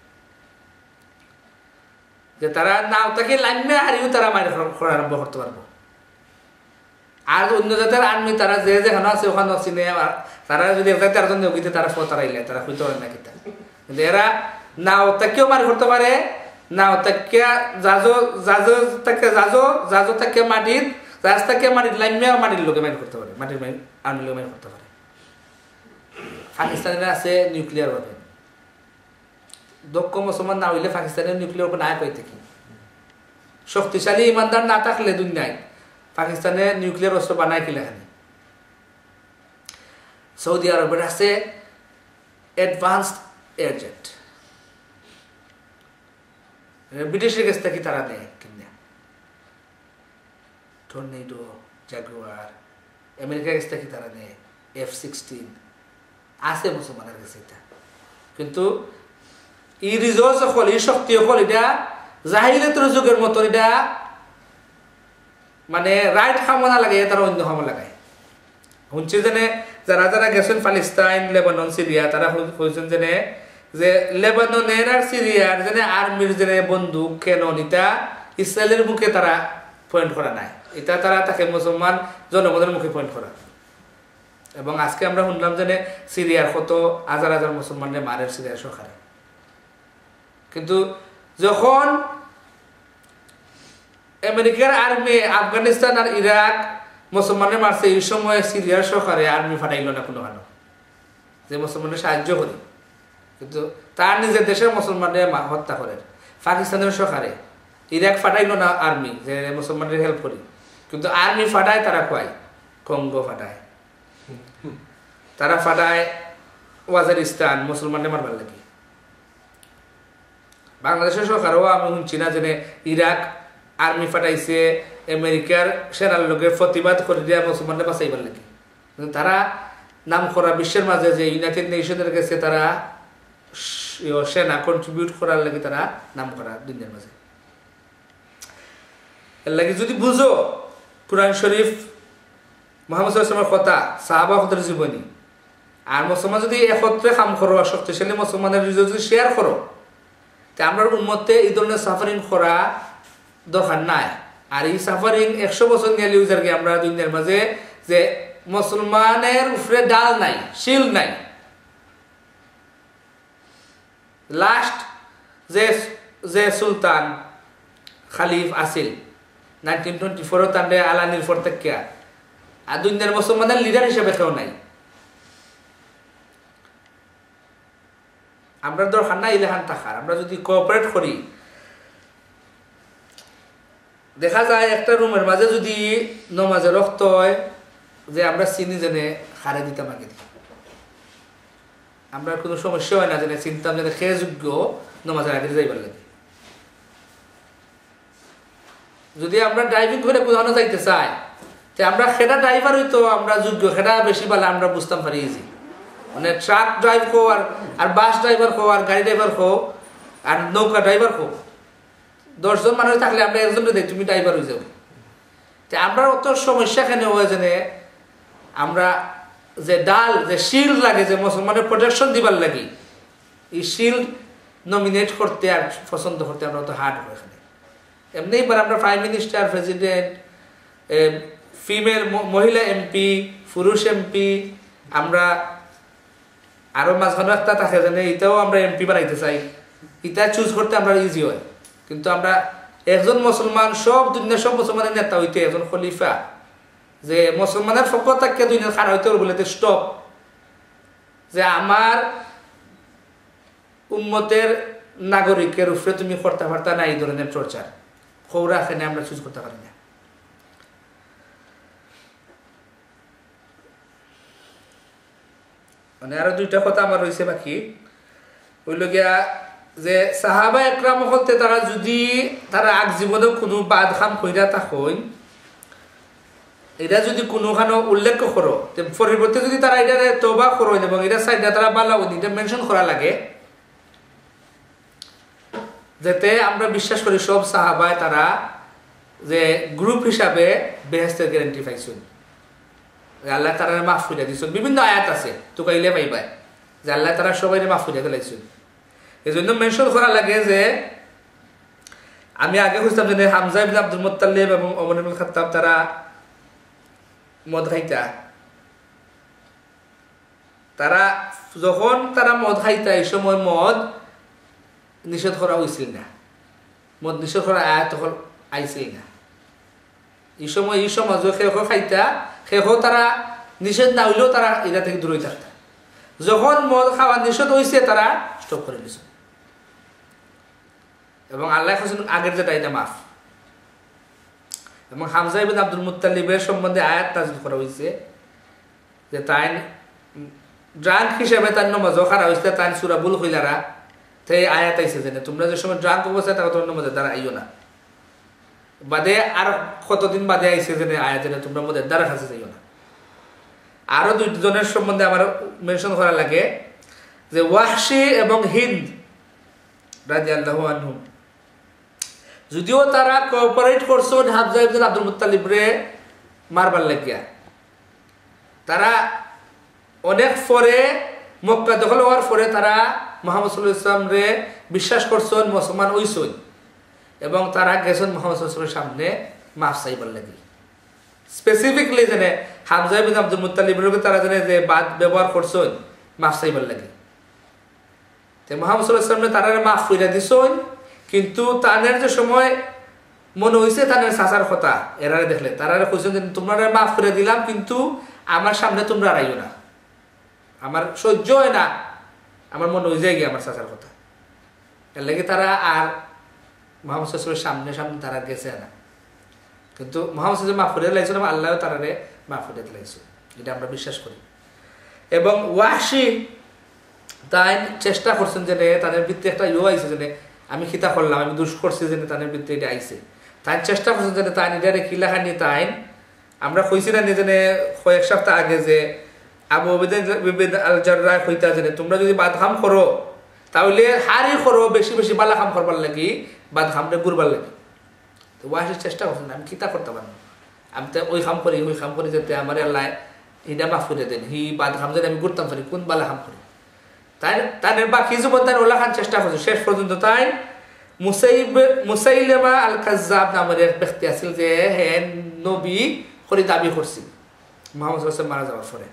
যে তারা নাও তাকে লাইনে হারিয়েও তারা মারি করা আরম্ভ করতে পারবো। আর অন্য জাতের আর্মি তারা যে যেখানে আছে ওখানে চিনে, তারা যদি এক জাতি আরেকজন যোগিতে তারা ফতারাইলে তারা হইতে পারে না কিতা। কিন্তু এরা নাও তাকেও মারি করতে পারে, নাও তাকে জাজো জাজো তাকে জাজো জাজো তাকে মাটির জাজ তাকে মাটির লাইনে মাটির লোকে মারি করতে পারে, মাটির আর্মি লোক মারি করতে পারে। পাকিস্তানিরা আছে নিউক্লিয়ার ভাবে, দক্ষ মুসলমান না হইলে পাকিস্তানের নিউক্লিয়ার উপর না পাইতে কি শক্তিশালী ইমানদার না থাকলে দুনিয়ায় পাকিস্তানে নিউক্লিয়ার অস্ত্র বানায় কি লেখানে। সৌদি আরবের আছে অ্যাডভান্সড এয়ারজেট, ব্রিটিশের কাছ থেকে তারা নেয় কিনে, টর্নেডো জাগুয়ার, আমেরিকার কাছ থেকে তারা নেয় এফ সিক্সটিন, আছে মুসলমানের কাছে এটা। কিন্তু ই রিজোর্স হল, ই শক্তি হল, এটা জাহিলিয়াতের যুগের মতো এটা মানে রাইট খামনা লাগে, তারা অন্য খামা লাগায়। শুনছি যে যারা যারা গেছেন পাকিস্তান, লেবানন, সিরিয়া, তারা কইছেন যে যে লেবাননের আর সিরিয়ার যে আর্মির যে বন্দুক কেনন এটা ইসরায়েলের মুখে তারা পয়েন্ট করা নাই। এটা তারা তাকে মুসলমান জনগণের মুখে পয়েন্ট করা। এবং আজকে আমরা শুনলাম যে সিরিয়ার কত হাজার হাজার মুসলমানদের মারের সিরিয়ার সরকারে, কিন্তু যখন আমেরিকার আর্মি আফগানিস্তান আর ইরাক মুসলমানের মারছে এই সময় সিরিয়ার সরকারে আর্মি ফাটাইল না কোনো কারণ যে মুসলমানের সাহায্য করি, কিন্তু তার নিজের দেশের মুসলমানদের হত্যা করে। পাকিস্তানের সরকারে ইরাক ফাটাইল না আর্মি যে মুসলমানদের হেল্প করি, কিন্তু আর্মি ফাটায় তারা কয় কঙ্গো ফাটায়, তারা ফাটায় ওয়াজিরিস্তান মুসলমানদের মারবার লাগে। বাংলাদেশের সরকারও আমি শুনছি না যে ইরাক আর্মি ফাটাইছে আমেরিকার সেনার লোকের প্রতিবাদ করে দিয়া মুসলমানদের বাঁচাইবার লাগে, কিন্তু তারা নাম করা বিশ্বের মাঝে যে ইউনাইটেড নেশনের কাছে তারা সেনা কন্ট্রিবিউট করার লাগে তারা নাম করা দুনিয়ার মাঝে। এর লাগে যদি বুঝো কুরআন শরীফ মুহাম্মদ সাল্লাল্লাহু আলাইহি ওয়াসাল্লামের কথা সাহাবাদের জীবনী আর মুসলমান যদি একত্রে কাম করো আর শক্তিশালী মুসলমানের যদি শেয়ার করো, তা আমরা উম্মতে এই ধরনের সাফারিং করা দরকার নাই। আর এই সাফারিং একশো বছর নিয়ে লিউজারকে আমরা দুনিয়ার মাঝে যে মুসলমানের উপরে ডাল নাই, শিল নাই। লাস্ট যে যে সুলতান খালিফ আসিল নাইনটিন টোয়েন্টি ফোর তান্ডে আলানির পর থেকে আর দুনিয়ার মুসলমানের লিডার হিসেবে কেউ নাই। আমরা দরকার নাই ইলেহান থাকার, আমরা যদি কোঅপারেট করি। দেখা যায় একটা রুমের মাঝে যদি নমাজে রক্ত হয় যে আমরা চিনি জেনে হারে দিতাম আগে দিই, আমরা কোনো সমস্যা হয় না জেনে চিনতাম যে খেয়ে যোগ্য নমাজের আগে যাইবার লাগে। যদি আমরা ড্রাইভিং করে কোথাও যাইতে চাই তে আমরা সেটা ড্রাইভার হইতো আমরা যোগ্য, সেটা বেশি পালে আমরা বুঝতাম পারি ইজি। মানে ট্রাক ড্রাইভ কো আর আর বাস ড্রাইভার কো আর গাড়ি ড্রাইভার কো আর নৌকা ড্রাইভার কো, দশজন মানুষ থাকলে আমরা একজনকে দেখ তুমি ড্রাইভার হয়ে যাবো। তো আমরা অত সমস্যা কেন হয় যে আমরা যে ডাল যে শিল্ড লাগে যে মুসলমানের প্রোটেকশন দিবার লাগে, এই শিল্ড নমিনেট করতে আর পছন্দ করতে আমরা অত হার্ড হয় এখানে। এমনি এবার আমরা প্রাইম মিনিস্টার, প্রেসিডেন্ট, ফিমেল মহিলা এমপি, পুরুষ এমপি, আমরা আরো মাঝখানে একটা থাকে জানে এটাও আমরা এমপি বানাইতে চাই, এটা চুজ করতে আমরা ইজি হয়। কিন্তু আমরা একজন মুসলমান সব দুনিয়ার সব মুসলমানের নেতা হইতে একজন খলিফা যে মুসলমানের পক্ষ থেকে দুনিয়ার খারাপ হইতে বলে স্টপ, যে আমার উম্মতের নাগরিকের উপরে তুমি করতে পারতা না এই ধরনের চর্চা খৌরা এখানে আমরা চুজ করতে পারি না। মানে আরো দুইটা কথা আমার রয়েছে বাকি, হইল গিয়া যে সাহাবা একরাম হতে তারা যদি তারা আগ জীবনে কোনো বাদ খাম কইরা থাকেন, এটা যদি কোনোখানে উল্লেখ করো পরিবর্তে যদি তারা এটা তওবা করেন এবং এটা সাইডা তারা বালা এটা মেনশন করা লাগে, যাতে আমরা বিশ্বাস করি সব সাহাবায় তারা যে গ্রুপ হিসাবে বেহেশতের গ্যারান্টি পাইছেন, আল্লাহ তারা মাফ করে দিয়েছেন। বিভিন্ন আয়াত আছে তো কাইলে পাইবা যে আল্লাহ তারা সবাই মাফ করে দিয়েছেন। এই জন্য মেনশন করা লাগে যে আমি আগে বুঝতাম যে হামজা ইবনে আব্দুল মুত্তালিব এবং ওমর ইবনে খাত্তাব তারা মদ খাইতা, তারা যখন তারা মদ খাইতা এই সময় মদ নিষেধ করা হয়েছিল না, মদ নিষেধ করা আয়াত তখন আইছিল না। এই সময় এই সমাজ খেয়ে খাইতা খেয়েও তারা নিষেধ না হইলেও তারা এটা থেকে দূরে থাকতা, যখন মদ খাওয়া নিষেধ হয়েছে তারা স্টপ করে দিয়েছে এবং আল্লাহ আগের যেটা এটা মাফ। এবং হামজা ইবনে আব্দুল মুত্তালিবের সম্বন্ধে আয়াত নাযিল করা হয়েছে যে তাই ড্রাঙ্ক হিসেবে তার নমাজও খারা হয়েছে, তাই সূরা বুল হইলারা তাই আয়াত আইছে যে তোমরা যে সময় ড্রাঙ্ক অবস্থায় থাকো তোমার নমাজের দ্বারা আইও না। বাদে আর কতদিন বাদে আইছে যে আয়াত যে তোমরা মদের দ্বারা কাছে যাইও না। আরো দুইজনের সম্বন্ধে আমার মেনশন করা লাগে যে ওয়াহশি এবং হিন্দ রাদিয়াল্লাহু আনহু, যদিও তারা কোঅপারেট করছেন হামজা ইবনে আব্দুল মুত্তালিব রে মারবার লাগিয়া, তারা অনেক পরে মক্কা দখল হওয়ার পরে তারা মুহাম্মদ সাল্লাল্লাহু আলাইহি ওয়াসাল্লাম রে বিশ্বাস করছেন, মুসলমান হইছেন এবং তারা গেছেন মুহাম্মদ সাল্লাল্লাহু আলাইহি ওয়াসাল্লামের সামনে মাফ চাইবার লাগি। স্পেসিফিকলি জানে হামজা ইবনে আব্দুল মুত্তালিবের লোকে তারা জানে যে বাদ ব্যবহার করছেন মাফ চাইবার লাগে তে মুহাম্মদ সাল্লাল্লাহু আলাইহি ওয়াসাল্লাম তারা মাফ কইরা দিছেন কিন্তু তাদের যে সময় মনে হইছে তাদের চাচার কথা এরারে দেখলে তারা কইছেন যে তোমরা মাফ করে দিলাম কিন্তু আমার সামনে তোমরা আইও না আমার সহ্য হয় না আমার মনে হই যায় কি আমার চাচার কথা এর লাগে তারা আর মুহাম্মদ সাল্লাল্লাহু আলাইহি ওয়াসাল্লামের সামনে সামনে তারা গেছে না কিন্তু মুহাম্মদ সাল্লাল্লাহু আলাইহি ওয়াসাল্লাম মাফ করে দিয়েছেন এবং আল্লাহও তারারে মাফ করে দিয়েছেন এটা আমরা বিশ্বাস করি এবং ওয়াহশি তাই চেষ্টা করছেন যে তাদের ভিত্তি একটা ইয়ে আইছে যে আমি খিতা করলাম আমি দুষ করছি যে তাদের ভিত্তি এটা আইছে তাই চেষ্টা করছেন যে তাই এটারে কিলাখানি তাই আমরা কইছি না যে কয়েক সপ্তাহ আগে যে আবু উবাইদা আল জাররাহ কইতা যে তোমরা যদি বাদখাম করো তাহলে হারি করো বেশি বেশি বালা কাম করবার লাগি বাদখামটা গুরবার লাগি তো ওয়াহশি চেষ্টা করছেন আমি খিতা করতে পারবো আমি তো ওই কাম করি ওই কাম করি যাতে আমার আল্লাহ এটা মাফ করে দেন হি বাদখাম যদি আমি করতাম পারি কোন বালা কাম করি তাই তাদের বাকি জীবন তার ওলা খান চেষ্টা করছে শেষ পর্যন্ত তাই মুসাইব মুসাইলেমা আল কাজ্জাব নামের এক ব্যক্তি আছিল যে হে নবী করে দাবি করছিল মুহাম্মদ সাল্লাল্লাহু আলাইহি ওয়াসাল্লাম মারা যাওয়ার পরে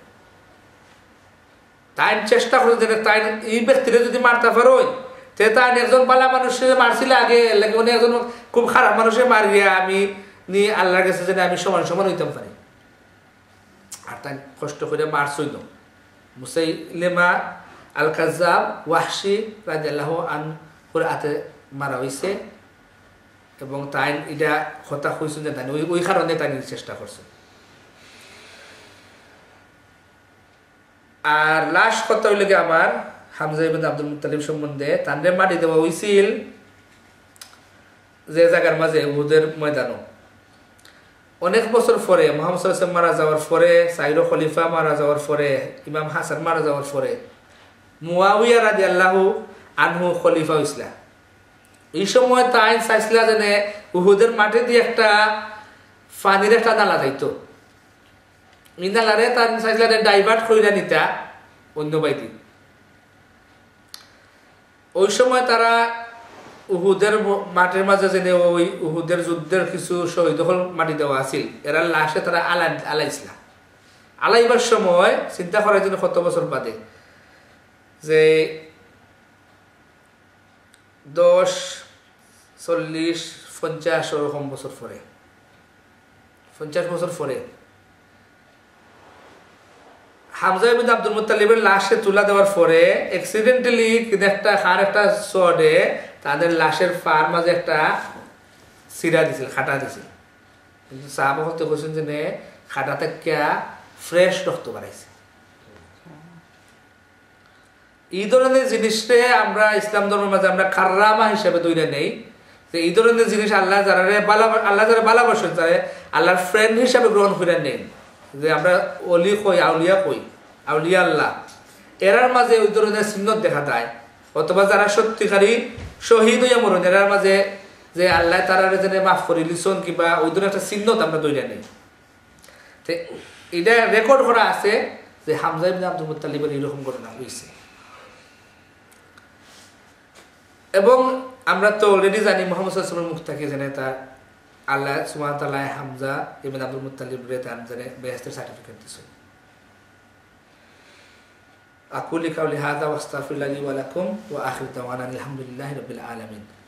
তাই চেষ্টা করছে যে তাই এই ব্যক্তিরে যদি মারতে পারো তে তাই একজন বালা মানুষের মারছিল আগে লাগে উনি একজন খুব খারাপ মানুষে মারিয়া আমি নি আল্লাহর কাছে যে আমি সমান সমান হইতাম পারি আর তাই কষ্ট করে মারছই না মুসাইলেমা আল কাজ্জাব ওয়াহশি রাদিয়াল্লাহু আনহুর হাতে মারা হয়েছে এবং তাই এটা কথা কইছেন যে তাই ওই ওই কারণে তাই চেষ্টা করছে আর লাস্ট কথা হইল কি আমার হামজা ইবনে আব্দুল মুত্তালিব সম্বন্ধে তানরে মাটি দেওয়া হয়েছিল যে জায়গার মাঝে উহুদের ময়দানও অনেক বছর পরে মুহাম্মদ সাল্লাল্লাহু আলাইহি ওয়াসাল্লাম মারা যাওয়ার পরে সাইরো খলিফা মারা যাওয়ার পরে ইমাম হাসান মারা যাওয়ার পরে মুয়াবিয়া রাদিয়াল্লাহু আনহু খলিফা হইছিলা এই সময় তাই চাইছিলা যে উহুদের মাটি দিয়ে একটা পানির একটা নালা যাইতো এই নালারে তার চাইছিলা ডাইভার্ট কইরা নিতা অন্য বাইতি ওই সময় তারা উহুদের মাটির মাঝে যে ওই উহুদের যুদ্ধের কিছু শহীদ হল মাটি দেওয়া আছিল এরা লাশে তারা আলাই আলাইছিলা আলাইবার সময় চিন্তা করার জন্য কত বছর বাদে যে দশ চল্লিশ পঞ্চাশ ওরকম বছর পরে পঞ্চাশ বছর পরে হামজা ইবনে আব্দুল মুত্তালিবের লাশে তুলা দেওয়ার পরে অ্যাক্সিডেন্টালি একটা খার একটা শটে তাদের লাশের ফার মাঝে একটা সিরা দিছিল খাটা দিছিল কিন্তু সাহাবা হতে বলছেন যে নে খাটা থেকে ফ্রেশ রক্ত বাড়াইছে এই ধরনের জিনিসটা আমরা ইসলাম ধর্মের মাঝে আমরা কাররামা হিসেবে তৈরি নেই যে এই ধরনের জিনিস আল্লাহ যারা আল্লাহ যারা ভালোবাসেন তারা আল্লাহর ফ্রেন্ড হিসাবে গ্রহণ করে নেন যে আমরা অলি কই আউলিয়া কই আউলিয়া আল্লাহ এরার মাঝে ওই ধরনের চিহ্ন দেখা যায় অথবা যারা সত্যিকারী শহীদ হইয়া মরণ এরার মাঝে যে আল্লাহ তারা যেন মাফ করে লিসন কিংবা ওই ধরনের একটা চিহ্ন আমরা তৈরি নেই তো এটা রেকর্ড করা আছে যে হামজা ইবনে আব্দুল মুত্তালিবের এরকম ঘটনা হয়েছে এবং আমরা তো অলরেডি জানি মুহাম্মদ সাল্লাল্লাহু আলাইহি ওয়াসাল্লামের মুখ থেকে জেনে তা আল্লাহ সুবহানাহু ওয়া তাআলা হামজা ইবনে আব্দুল মুত্তালিবরে তার জেনে বেহেশতের সার্টিফিকেট দিয়েছে আকুলি কাউলি হাযা ওয়াস্তাগফিরুল্লাহি ওয়া লাকুম ওয়া আখিরু দাওয়ানা আলহামদুলিল্লাহি রাব্বিল আলামিন।